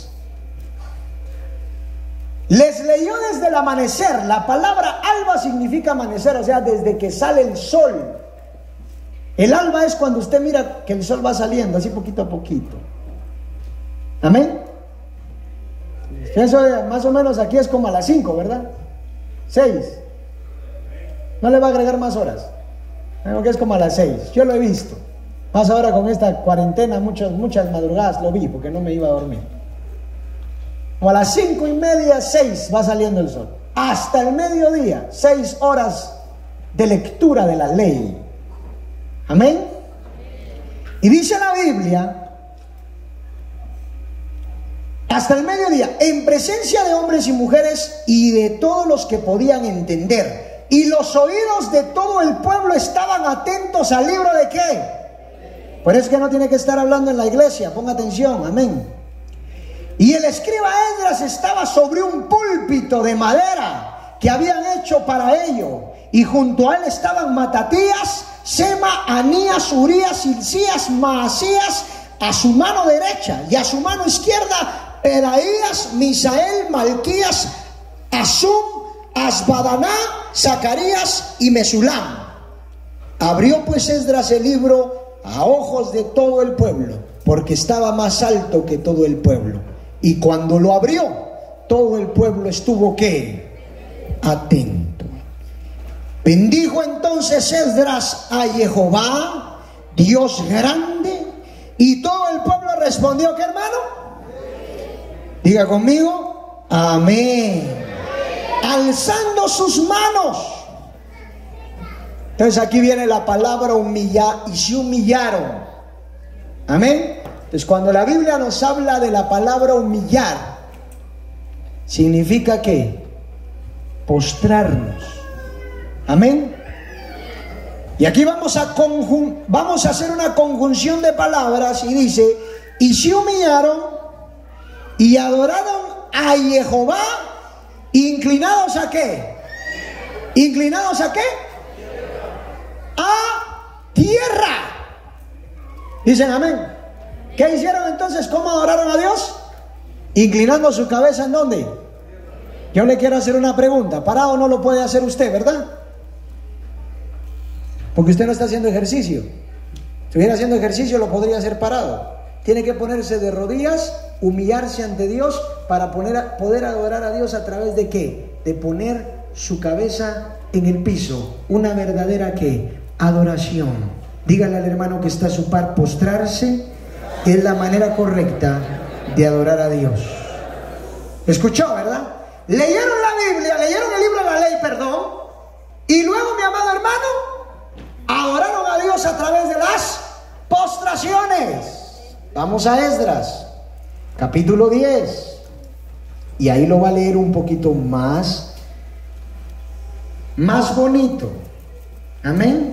Les leyó desde el amanecer. La palabra alba significa amanecer, o sea, desde que sale el sol. El alba es cuando usted mira que el sol va saliendo, así poquito a poquito. Amén. Eso más o menos aquí es como a las 5, ¿verdad? 6. No le va a agregar más horas. Creo que es como a las 6. Yo lo he visto. Más ahora con esta cuarentena, muchas madrugadas lo vi porque no me iba a dormir. O a las 5:30, 6 va saliendo el sol. Hasta el mediodía, 6 horas de lectura de la ley. Amén. Y dice la Biblia, hasta el mediodía, en presencia de hombres y mujeres y de todos los que podían entender. Y los oídos de todo el pueblo estaban atentos al libro de ¿qué? Por eso es que no tiene que estar hablando en la iglesia, ponga atención, amén. Y el escriba Esdras estaba sobre un púlpito de madera que habían hecho para ello, y junto a él estaban Matatías, Sema, Anías, Urías, Hilcías, Maasías a su mano derecha, y a su mano izquierda Pedaías, Misael, Malquías, Asum, Asbadaná, Zacarías y Mesulam. Abrió pues Esdras el libro a ojos de todo el pueblo, porque estaba más alto que todo el pueblo. Y cuando lo abrió, todo el pueblo estuvo ¿qué? Atento. Bendijo entonces Esdras a Jehová, Dios grande, y todo el pueblo respondió ¿qué, hermano? Diga conmigo, amén. Alzando sus manos. Entonces aquí viene la palabra humillar, y se humillaron. Amén. Entonces cuando la Biblia nos habla de la palabra humillar, significa que postrarnos. Amén. Y aquí vamos a hacer una conjunción de palabras y dice, y se humillaron y adoraron a Jehová, inclinados ¿a qué? ¿Inclinados a qué? A tierra. Dicen amén. ¿Qué hicieron entonces? ¿Cómo adoraron a Dios? Inclinando su cabeza ¿en dónde? Yo le quiero hacer una pregunta. Parado no lo puede hacer usted, ¿verdad? Porque usted no está haciendo ejercicio. Si estuviera haciendo ejercicio lo podría hacer parado. Tiene que ponerse de rodillas, humillarse ante Dios para poder adorar a Dios a través de ¿qué? De poner su cabeza en el piso. Una verdadera ¿qué? Adoración. Dígale al hermano que está a su par, postrarse es la manera correcta de adorar a Dios. ¿Escuchó, verdad? Leyeron la Biblia, leyeron el libro de la ley, perdón, y luego, mi amado hermano, adoraron a Dios a través de las postraciones. Vamos a Esdras, capítulo 10, y ahí lo va a leer un poquito más bonito. Amén.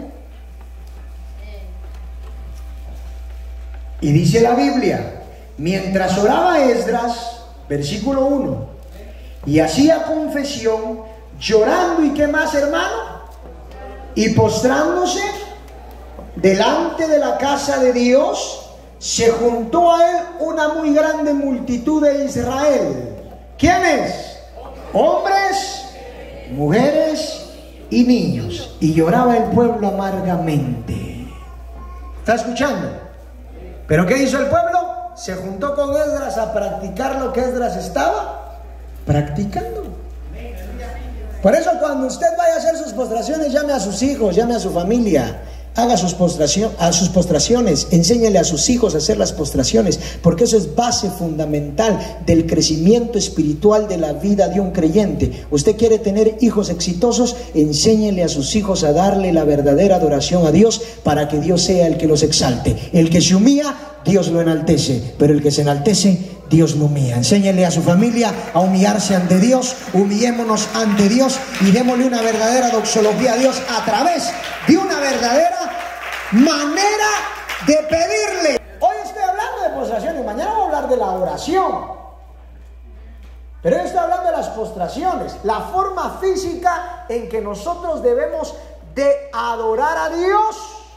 Y dice la Biblia, mientras oraba Esdras, versículo 1, y hacía confesión, llorando, ¿y qué más, hermano? Y postrándose delante de la casa de Dios, se juntó a él una muy grande multitud de Israel. ¿Quiénes? Hombres, mujeres y niños. Y lloraba el pueblo amargamente. ¿Está escuchando? ¿Pero qué hizo el pueblo? Se juntó con Esdras a practicar lo que Esdras estaba practicando. Por eso cuando usted vaya a hacer sus postraciones, llame a sus hijos, llame a su familia. haga sus postraciones, enséñele a sus hijos a hacer las postraciones, porque eso es base fundamental del crecimiento espiritual de la vida de un creyente. Usted quiere tener hijos exitosos, enséñele a sus hijos a darle la verdadera adoración a Dios, para que Dios sea el que los exalte. El que se humilla, Dios lo enaltece, pero el que se enaltece, Dios lo humilla. Enséñele a su familia a humillarse ante Dios, humillémonos ante Dios y démosle una verdadera doxología a Dios a través de una verdadera manera de pedirle. Hoy estoy hablando de postraciones, mañana voy a hablar de la oración, pero hoy estoy hablando de las postraciones, la forma física en que nosotros debemos de adorar a Dios.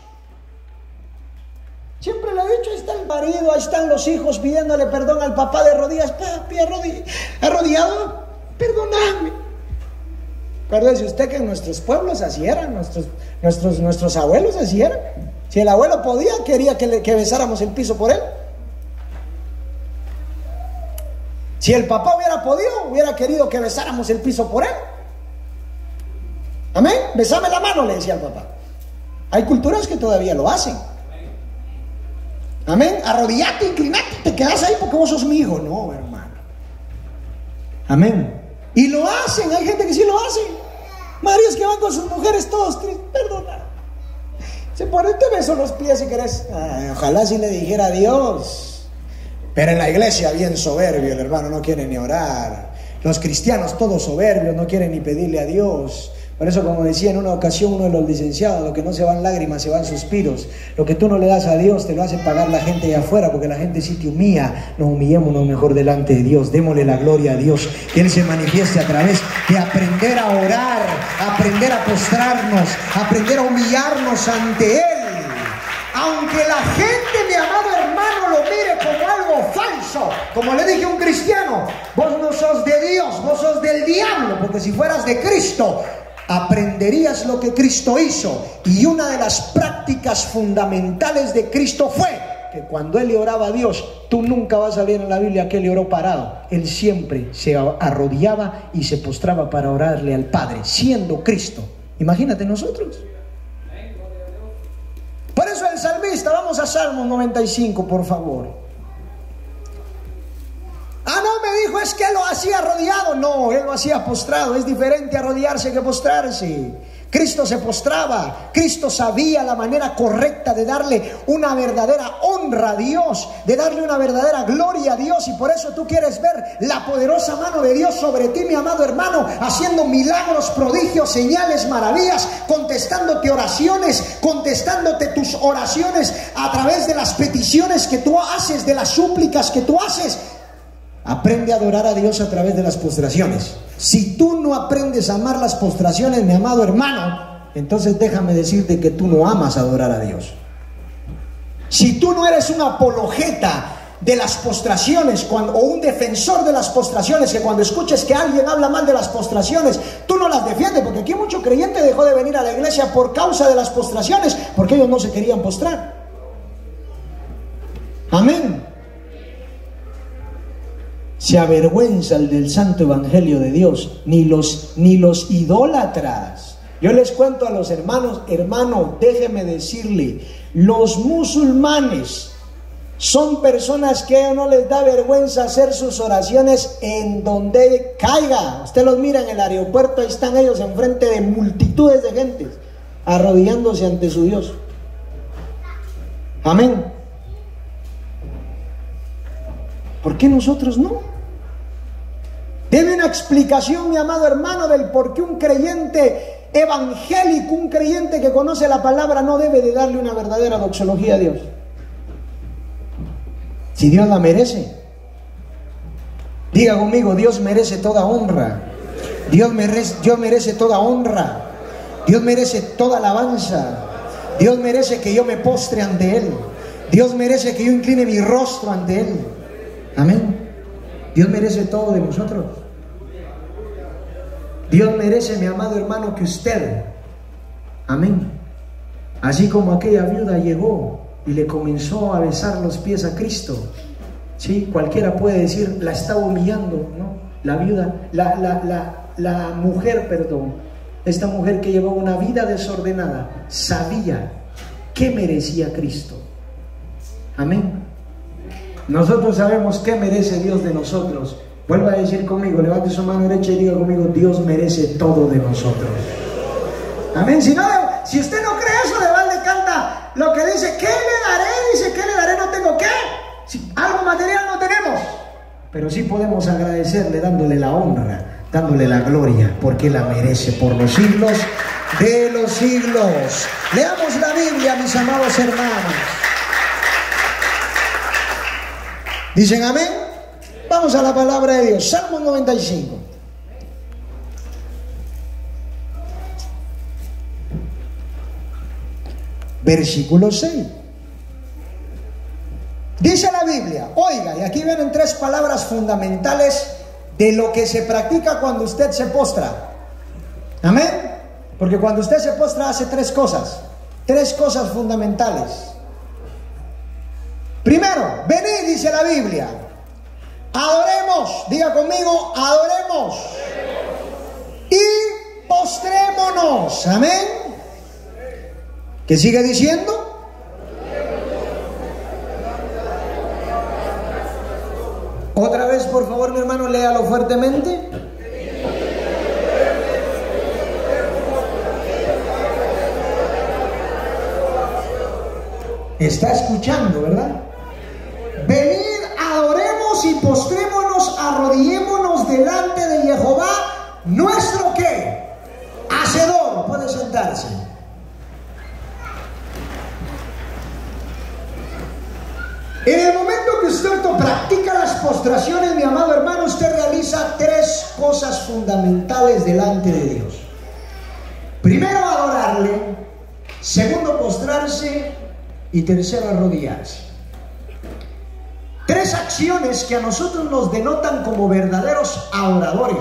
Siempre le he dicho, ahí está el marido, ahí están los hijos pidiéndole perdón al papá de rodillas. Papi, arrodillado, perdóname. Acuérdese usted que en nuestros pueblos así eran, nuestros abuelos así eran. Si el abuelo podía, quería que besáramos el piso por él. Si el papá hubiera podido, hubiera querido que besáramos el piso por él. Amén, besame la mano, le decía al papá. Hay culturas que todavía lo hacen. Amén, arrodillate, inclinate, te quedas ahí porque vos sos mi hijo. No, hermano. Amén. Y lo hacen, hay gente que sí lo hace. Maridos que van con sus mujeres todos tristes, perdona. Se ponen, te beso los pies si querés. Ay, ojalá si le dijera a Dios. Pero en la iglesia bien soberbio, el hermano no quiere ni orar. Los cristianos todos soberbios, no quieren ni pedirle a Dios. Por eso, como decía en una ocasión uno de los licenciados, lo que no se van lágrimas, se van suspiros. Lo que tú no le das a Dios, te lo hace pagar la gente allá afuera, porque la gente sí te humilla. Nos humillémonos mejor delante de Dios, démosle la gloria a Dios, que Él se manifieste a través de aprender a orar, aprender a postrarnos, aprender a humillarnos ante Él. Aunque la gente, mi amado hermano, lo mire como algo falso, como le dije a un cristiano, vos no sos de Dios, vos sos del diablo, porque si fueras de Cristo, aprenderías lo que Cristo hizo. Y una de las prácticas fundamentales de Cristo fue que cuando Él le oraba a Dios, tú nunca vas a leer en la Biblia que Él le oró parado. Él siempre se arrodillaba y se postraba para orarle al Padre, siendo Cristo. Imagínate nosotros. Por eso el salmista, vamos a Salmos 95, por favor. Ah, no, me dijo, es que lo hacía arrodillado. No, Él lo hacía postrado. Es diferente arrodillarse que postrarse. Cristo se postraba. Cristo sabía la manera correcta de darle una verdadera honra a Dios, de darle una verdadera gloria a Dios. Y por eso tú quieres ver la poderosa mano de Dios sobre ti, mi amado hermano, haciendo milagros, prodigios, señales, maravillas, contestándote oraciones, contestándote tus oraciones a través de las peticiones que tú haces, de las súplicas que tú haces. Aprende a adorar a Dios a través de las postraciones. Si tú no aprendes a amar las postraciones, mi amado hermano, entonces déjame decirte que tú no amas adorar a Dios. Si tú no eres un apologeta de las postraciones o un defensor de las postraciones, que cuando escuches que alguien habla mal de las postraciones, tú no las defiendes, porque aquí mucho creyente dejó de venir a la iglesia por causa de las postraciones, porque ellos no se querían postrar. Amén. Se avergüenza el del santo evangelio de Dios, ni los idólatras. Yo les cuento a los hermanos, déjeme decirle, los musulmanes son personas que no les da vergüenza hacer sus oraciones en donde caiga. Usted los mira en el aeropuerto, ahí están ellos enfrente de multitudes de gente, arrodillándose ante su Dios. Amén. ¿Por qué nosotros no? Deme una explicación, mi amado hermano, del por qué un creyente evangélico, un creyente que conoce la palabra, no debe de darle una verdadera doxología a Dios. Si Dios la merece. Diga conmigo, Dios merece toda honra. Dios merece toda honra. Dios merece toda alabanza. Dios merece que yo me postre ante Él. Dios merece que yo incline mi rostro ante Él. Amén. Dios merece todo de nosotros. Dios merece, mi amado hermano, que usted, amén, así como aquella viuda llegó y le comenzó a besar los pies a Cristo, ¿sí? Cualquiera puede decir, la estaba humillando, ¿no? La viuda, la mujer, perdón, esta mujer que llevaba una vida desordenada, sabía qué merecía Cristo. Amén. Nosotros sabemos qué merece Dios de nosotros. Vuelva a decir conmigo, levante su mano derecha y diga conmigo, Dios merece todo de nosotros. Amén. Si usted no cree eso, de balde canta lo que dice, ¿qué le daré? Dice, ¿qué le daré? No tengo qué. Si algo material no tenemos. Pero sí podemos agradecerle dándole la honra, dándole la gloria, porque la merece por los siglos de los siglos. Leamos la Biblia, mis amados hermanos. ¿Dicen amén? Vamos a la palabra de Dios. Salmo 95. Versículo 6. Dice la Biblia, oiga, y aquí vienen tres palabras fundamentales de lo que se practica cuando usted se postra. Amén. Porque cuando usted se postra hace tres cosas fundamentales. Primero, venid, dice la Biblia, adoremos, diga conmigo, adoremos y postrémonos. Amén. ¿Qué sigue diciendo? Otra vez, por favor, mi hermano, léalo fuertemente. Está escuchando, ¿verdad? Venid, adoremos y postrémonos, arrodillémonos delante de Jehová, nuestro ¿qué? Hacedor. Puede sentarse. En el momento que usted practica las postraciones, mi amado hermano, usted realiza tres cosas fundamentales delante de Dios. Primero, adorarle. Segundo, postrarse. Y tercero, arrodillarse. Tres acciones que a nosotros nos denotan como verdaderos adoradores.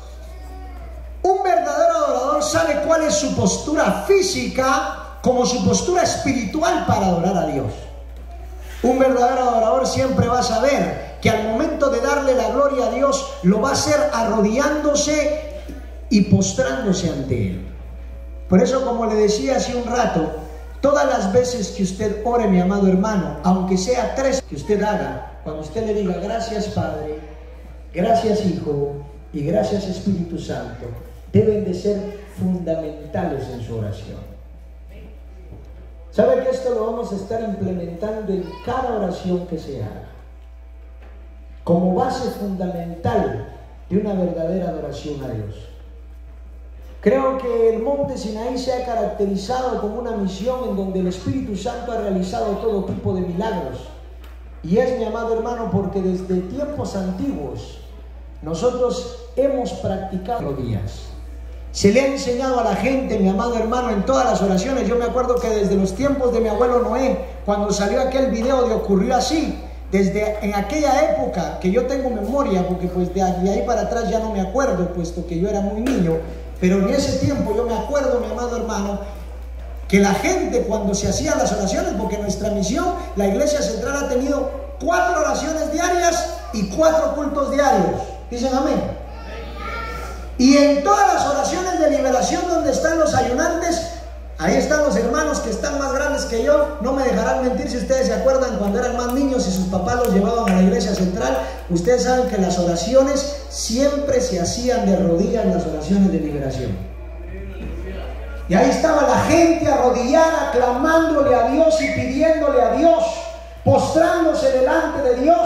Un verdadero adorador sabe cuál es su postura física como su postura espiritual para adorar a Dios. Un verdadero adorador siempre va a saber que al momento de darle la gloria a Dios, lo va a hacer arrodillándose y postrándose ante Él. Por eso, como le decía hace un rato, todas las veces que usted ore, mi amado hermano, aunque sea tres que usted haga, cuando usted le diga gracias Padre, gracias Hijo y gracias Espíritu Santo, deben de ser fundamentales en su oración. ¿Sabe que esto lo vamos a estar implementando en cada oración que se haga? Como base fundamental de una verdadera adoración a Dios. Creo que el monte Sinaí se ha caracterizado como una misión en donde el Espíritu Santo ha realizado todo tipo de milagros. Y es, mi amado hermano, porque desde tiempos antiguos nosotros hemos practicado los días. Se le ha enseñado a la gente, mi amado hermano, en todas las oraciones. Yo me acuerdo que desde los tiempos de mi abuelo Noé, cuando salió aquel video de Ocurrió Así, desde en aquella época que yo tengo memoria, porque pues de ahí para atrás ya no me acuerdo, puesto que yo era muy niño, pero en ese tiempo yo me acuerdo, mi amado hermano, que la gente cuando se hacían las oraciones, porque nuestra misión, la Iglesia Central ha tenido 4 oraciones diarias y 4 cultos diarios. Dicen amén. Y en todas las oraciones de liberación donde están los ayunantes, ahí están los hermanos que están más grandes que yo. No me dejarán mentir si ustedes se acuerdan cuando eran más niños y sus papás los llevaban a la Iglesia Central. Ustedes saben que las oraciones siempre se hacían de rodillas, las oraciones de liberación. Y ahí estaba la gente arrodillada, clamándole a Dios y pidiéndole a Dios, postrándose delante de Dios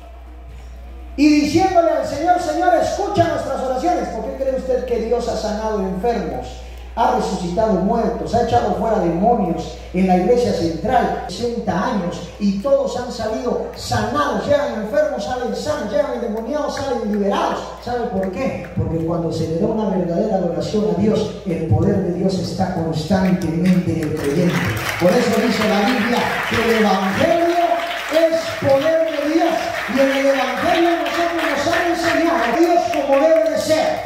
y diciéndole al Señor: Señor, escucha nuestras oraciones. ¿Por qué cree usted que Dios ha sanado enfermos, ha resucitado muertos, ha echado fuera demonios en la Iglesia Central? 60 años y todos han salido sanados. Llegan enfermos, salen sanos, llegan endemoniados, salen liberados. ¿Sabe por qué? Porque cuando se le da una verdadera adoración a Dios, el poder de Dios está constantemente en el creyente. Por eso dice la Biblia que el Evangelio es poder de Dios, y en el Evangelio nosotros nos han enseñado a Dios como debe de ser.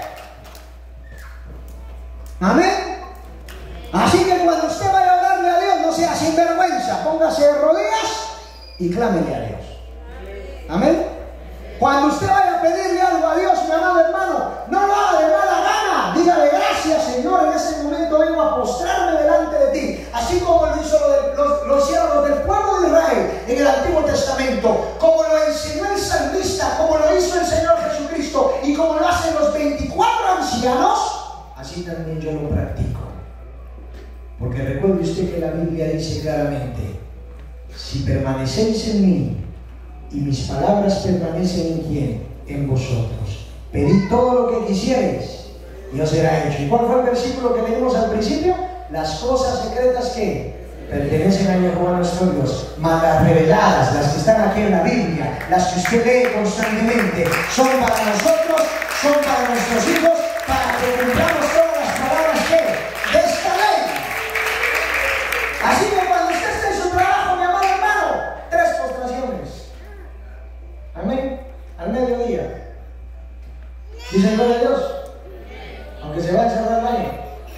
Amén. Así que cuando usted vaya a orarle a Dios, no sea sinvergüenza, póngase de rodillas y clámele a Dios. Amén. Cuando usted vaya a pedirle algo a Dios, mi amado hermano, no lo haga de mala gana. Dígale: gracias, Señor, en ese momento vengo a postrarme delante de ti. Así como lo los siervos del pueblo de Israel en el Antiguo Testamento, como lo enseñó el salmista, como lo hizo el Señor Jesucristo y como lo hacen los 24 ancianos, así también yo lo practico. Porque recuerde usted que la Biblia dice claramente: si permanecéis en mí y mis palabras permanecen en quién, en vosotros, pedid todo lo que quisierais y os será hecho. ¿Y cuál fue el versículo que leímos al principio? Las cosas secretas que pertenecen a Jehová nuestro Dios, mas las reveladas, las que están aquí en la Biblia, las que usted lee constantemente, son para nosotros, son para nuestros hijos, para que cumplamos todas las palabras que de esta ley. Así que cuando usted esté en su trabajo, mi amado hermano, 3 postraciones. Amén. Al mediodía. Dicen gloria a Dios. Aunque se va a encerrar el baño.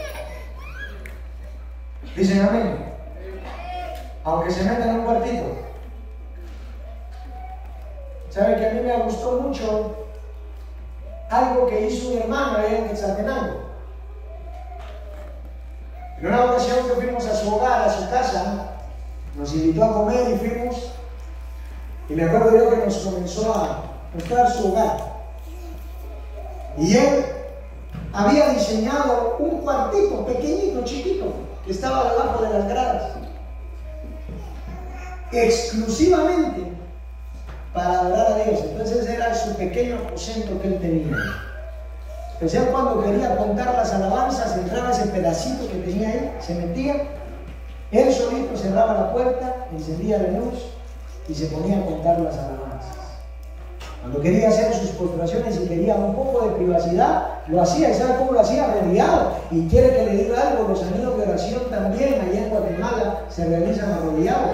Dicen amén. Aunque se metan en un cuartito. ¿Sabe que a mí me gustó mucho algo que hizo mi hermano allá en Quetzaltenango? En una ocasión que fuimos a su hogar, a su casa, nos invitó a comer y fuimos. Y me acuerdo yo que nos comenzó a mostrar su hogar. Y él había diseñado un cuartito pequeñito, chiquito, que estaba debajo de las gradas, exclusivamente para adorar a Dios. Entonces era su pequeño aposento que él tenía. Especial cuando quería contar las alabanzas, entraba ese pedacito que tenía él, se metía, él solito cerraba la puerta, encendía la luz y se ponía a contar las alabanzas. Cuando quería hacer sus postraciones y quería un poco de privacidad, lo hacía. ¿Y sabe cómo lo hacía? Arrodillado. Y quiere que le diga algo, los amigos de oración también allá en Guatemala se realizan arrodillados.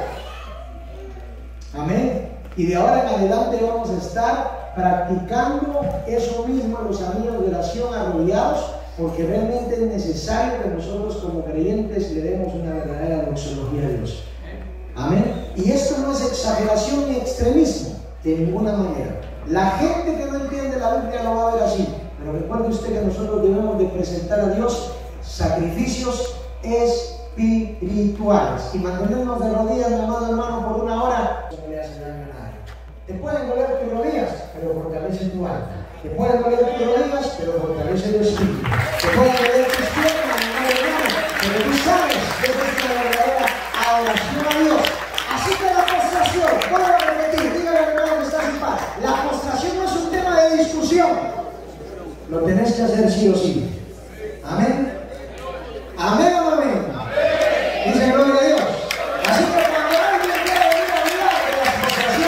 Amén. Y de ahora en adelante vamos a estar practicando eso mismo, los amigos de oración arrodillados, porque realmente es necesario que nosotros como creyentes le demos una verdadera doxología a Dios. Amén. Y esto no es exageración ni extremismo, de ninguna manera. La gente que no entiende la Biblia lo va a ver así, pero recuerde usted que nosotros debemos de presentar a Dios sacrificios espirituales y mantenernos de rodillas, mi amado hermano, por 1 hora. No le hace daño a nadie. Te pueden doler tus rodillas, pero fortalece tu alma. Te pueden doler tus rodillas, pero fortalece tu espíritu. Te pueden doler tus piernas, mi amado hermano, pero tú sabes que esa es una verdadera adoración a Dios. Así que la postración, vuelvo a repetir, dígale al hermano que está sin paz, la postración no es un tema de discusión, lo tenés que hacer sí o sí. Amén. Amén o no amén. Dice gloria a Dios. Así que cuando alguien quiere venir a hablar de la postración,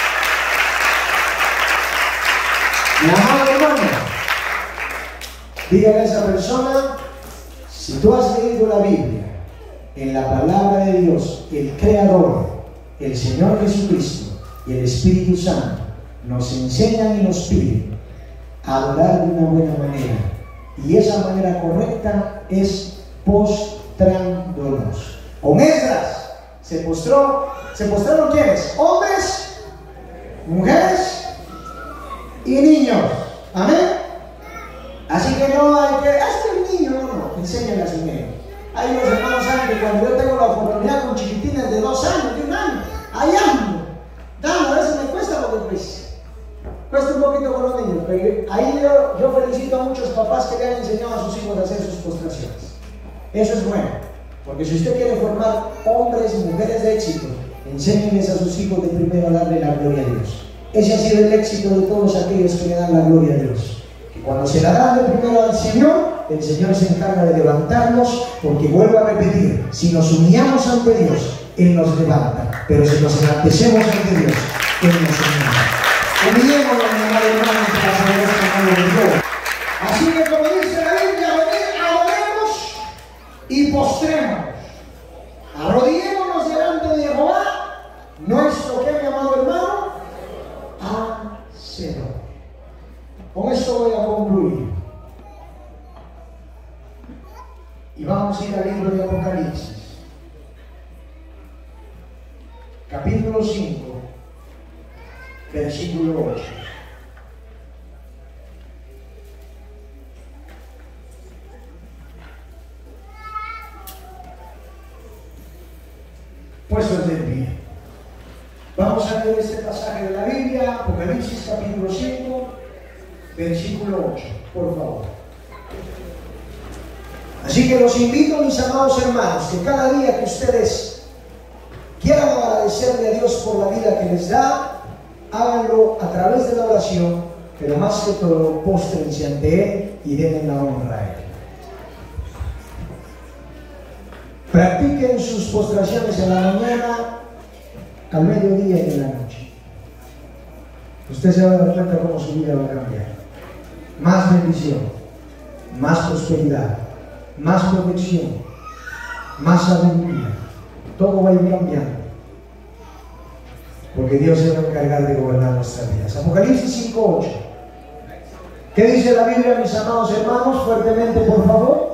mi amado hermano, dígale a esa persona: si tú has leído la Biblia, en la palabra de Dios, el Creador, el Señor Jesucristo y el Espíritu Santo nos enseñan y nos piden a adorar de una buena manera, y esa manera correcta es postrándonos. Con Esdras se postraron ¿quiénes? Hombres, mujeres y niños. Amén. Así que no hay que, el niño, no, enséñale a su niño. Hay unos hermanos saben que cuando yo tengo la oportunidad con chiquitines de 2 años, de 1 año, ahí ando, a veces me cuesta lo que cuesta un poquito con los niños, pero ahí yo felicito a muchos papás que le han enseñado a sus hijos a hacer sus postraciones. Eso es bueno, porque si usted quiere formar hombres y mujeres de éxito, enséñenles a sus hijos de primero a darle la gloria a Dios. Ese ha sido el éxito de todos aquellos que le dan la gloria a Dios. Que cuando se la dan de primero al Señor, el Señor se encarga de levantarnos, porque vuelvo a repetir, si nos humillamos ante Dios, Él nos levanta, pero si nos enaltecemos ante Dios, Él nos humilla. Humillémonos, mi amado hermano, para saber este nombre de Dios. Así que como dice la Biblia, adoremos y postrémonos. Arrodillémonos delante de Jehová, nuestro que, mi amado hermano, Hacedor. Con esto voy a concluir. Y vamos a ir al libro de Apocalipsis, capítulo 5, versículo 8. Puesto Vamos a leer este pasaje de la Biblia, Apocalipsis capítulo 5, versículo 8, por favor. Así que los invito, mis amados hermanos, que cada día que ustedes quieran agradecerle a Dios por la vida que les da, háganlo a través de la oración, pero más que todo, póstrense ante Él y denle la honra a Él. Practiquen sus postraciones en la mañana, al mediodía y en la noche. Usted se va a dar cuenta cómo su vida va a cambiar. Más bendición, más prosperidad, más protección, más sabiduría. Todo va a ir cambiando, porque Dios se va a encargar de gobernar nuestras vidas. Apocalipsis 5:8. ¿Qué dice la Biblia, mis amados hermanos? Fuertemente, por favor.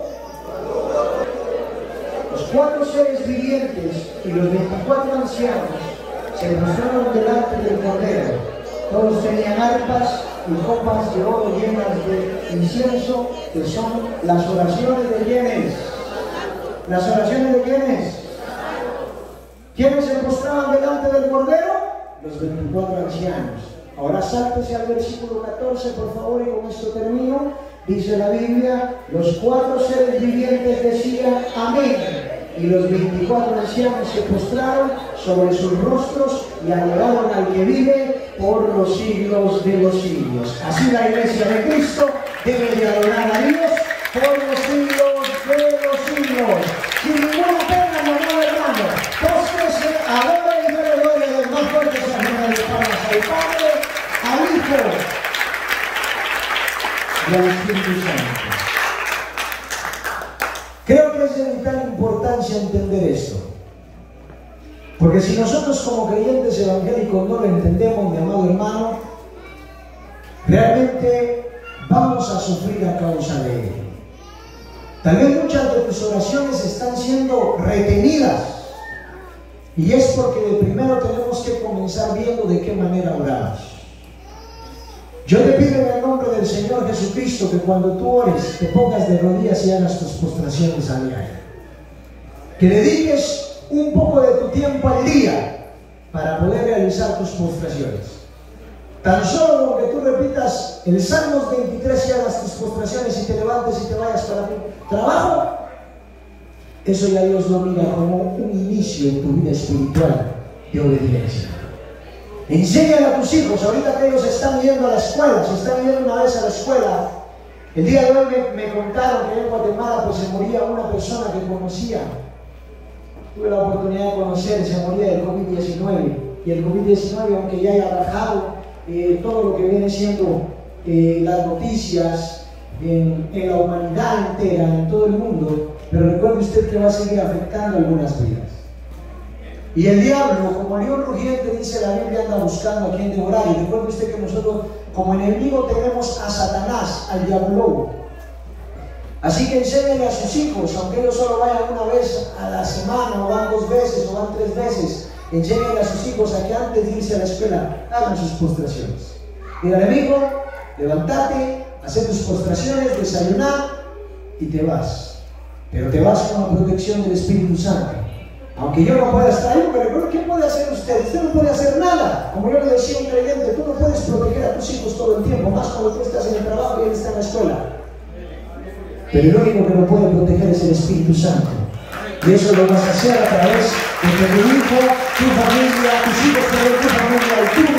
Los 4 seres vivientes y los 24 ancianos se postraron delante del Cordero. Todos tenían arpas y copas de oro llenas de incienso, que son las oraciones de ¿quiénes? ¿Las oraciones de quiénes? ¿Quiénes se postraban delante del Cordero? Los 24 ancianos. Ahora sáltese al versículo 14, por favor, y con esto termino. Dice la Biblia, los 4 seres vivientes decían amén. Y los 24 ancianos se postraron sobre sus rostros y adoraron al que vive por los siglos de los siglos. Así la iglesia de Cristo debe de adorar a Dios por los siglos de los siglos. Sin ninguna pena, mi amado hermano, póstrese, adore y dale gloria a los más fuertes a la de palmas al Padre, al Hijo y al Espíritu Santo. Creo que es de vital importancia entender esto, porque si nosotros como creyentes evangélicos no lo entendemos, mi amado hermano, realmente vamos a sufrir a causa de él. Tal vez muchas de tus oraciones están siendo retenidas, y es porque de primero tenemos que comenzar viendo de qué manera oramos. Yo te pido en el nombre del Señor Jesucristo que cuando tú ores te pongas de rodillas y hagas tus postraciones a diario. Que dediques un poco de tu tiempo al día para poder realizar tus postraciones. Tan solo con que tú repitas el Salmos 23 y hagas tus postraciones y te levantes y te vayas para tu trabajo, eso ya Dios lo mira como un inicio en tu vida espiritual de obediencia. Enséñale a tus hijos, ahorita que ellos están yendo a la escuela, si están yendo una vez a la escuela, el día de hoy me contaron que en Guatemala pues se moría una persona que conocía. Tuve la oportunidad de conocer, se moría del COVID-19, y el COVID-19, aunque ya haya bajado todo lo que viene siendo las noticias en la humanidad entera, en todo el mundo, pero recuerde usted que va a seguir afectando algunas vidas. Y el diablo, como león rugiente, dice la Biblia, anda buscando a quien devorar. Y recuerde usted que nosotros como enemigo tenemos a Satanás, al diablo. Así que enséñale a sus hijos, aunque ellos solo vayan una vez a la semana, o van 2 veces, o van 3 veces, enséñale a sus hijos a que antes de irse a la escuela hagan sus postraciones. Dígale, amigo, levántate, haz tus postraciones, desayunar y te vas. Pero te vas con la protección del Espíritu Santo. Aunque yo no pueda estar ahí, pero ¿qué puede hacer usted? Usted no puede hacer nada. Como yo le decía a un creyente, tú no puedes proteger a tus hijos todo el tiempo, más cuando tú estás en el trabajo y él está en la escuela. Pero el único que lo puede proteger es el Espíritu Santo. Y eso lo vas a hacer a través de que tu hijo, tu familia, tus hijos, tu familia y tú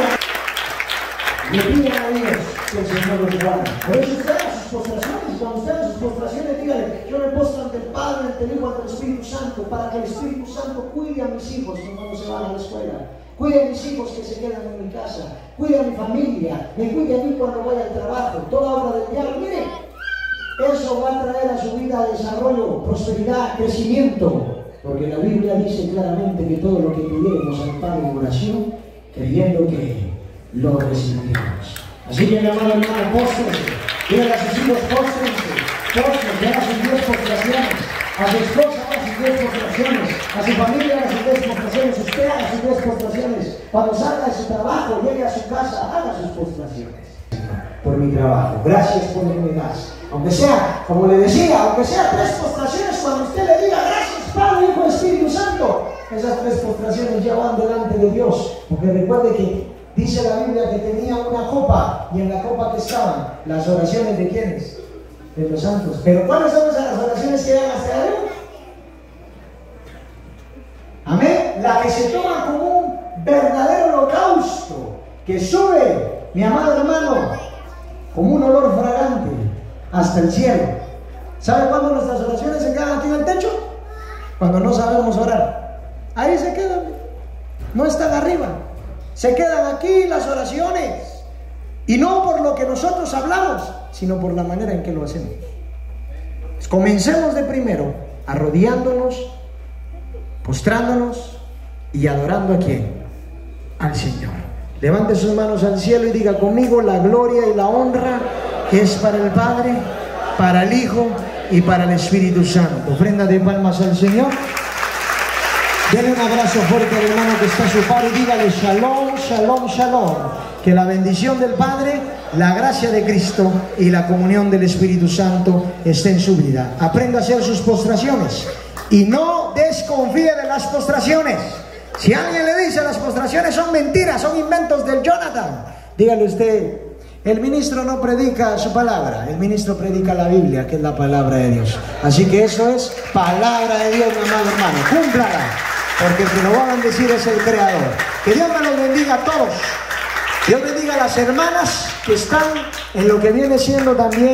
le piden a Dios que el Señor los guarde. Por eso usted haga sus postraciones. Cuando usted haga sus postraciones, dígale, yo me postro ante el Padre, ante el Hijo, ante el Espíritu Santo, para que el Espíritu Santo cuide a mis hijos cuando se van a la escuela. Cuide a mis hijos que se quedan en mi casa. Cuide a mi familia. Me cuide a mí cuando vaya al trabajo. Toda obra del diablo. Mire, eso va a traer a su vida desarrollo, prosperidad, crecimiento. Porque la Biblia dice claramente que todo lo que pidiéramos al Padre en oración, creyendo que lo recibiremos. Así que, mi amado hermano, póstrense. Díganle a sus hijos, póstrense. Póstrense, hagan sus 10 postraciones. A su esposa haga sus 10 postraciones. A su familia haga sus 10 postraciones. Usted haga sus 10 postraciones. Cuando salga de su trabajo, llegue a su casa, haga sus postraciones. Por mi trabajo. Gracias por lo que me das. Aunque sea, como le decía, aunque sea 3 postraciones, cuando usted le diga gracias, Padre, Hijo, Espíritu Santo, esas 3 postraciones ya van delante de Dios Porque recuerde que dice la Biblia que tenía una copa, y en la copa que estaban las oraciones de ¿quiénes? De los santos. Pero ¿cuáles son esas oraciones que llegan hasta arriba? Amén. La que se toma como un verdadero holocausto, que sube, mi amado hermano, como un olor fragante hasta el cielo. ¿Sabe cuándo nuestras oraciones se quedan aquí en el techo? Cuando no sabemos orar. Ahí se quedan. No están arriba. Se quedan aquí las oraciones. Y no por lo que nosotros hablamos, sino por la manera en que lo hacemos. Comencemos de primero, arrodillándonos, postrándonos y adorando ¿a quién? Al Señor. Levante sus manos al cielo y diga conmigo: la gloria y la honra es para el Padre, para el Hijo y para el Espíritu Santo. Ofrenda de palmas al Señor. Denle un abrazo fuerte al hermano que está a su par y dígale: shalom, shalom, shalom. Que la bendición del Padre, la gracia de Cristo y la comunión del Espíritu Santo esté en su vida. Aprenda a hacer sus postraciones y no desconfíe de las postraciones. Si alguien le dice las postraciones son mentiras, son inventos del Jonathan, dígale usted: el ministro no predica su palabra, el ministro predica la Biblia, que es la palabra de Dios. Así que eso es palabra de Dios, mi amado hermano. Cúmplala, porque el que lo va a bendecir es el Creador. Que Dios me los bendiga a todos. Dios bendiga a las hermanas que están en lo que viene siendo también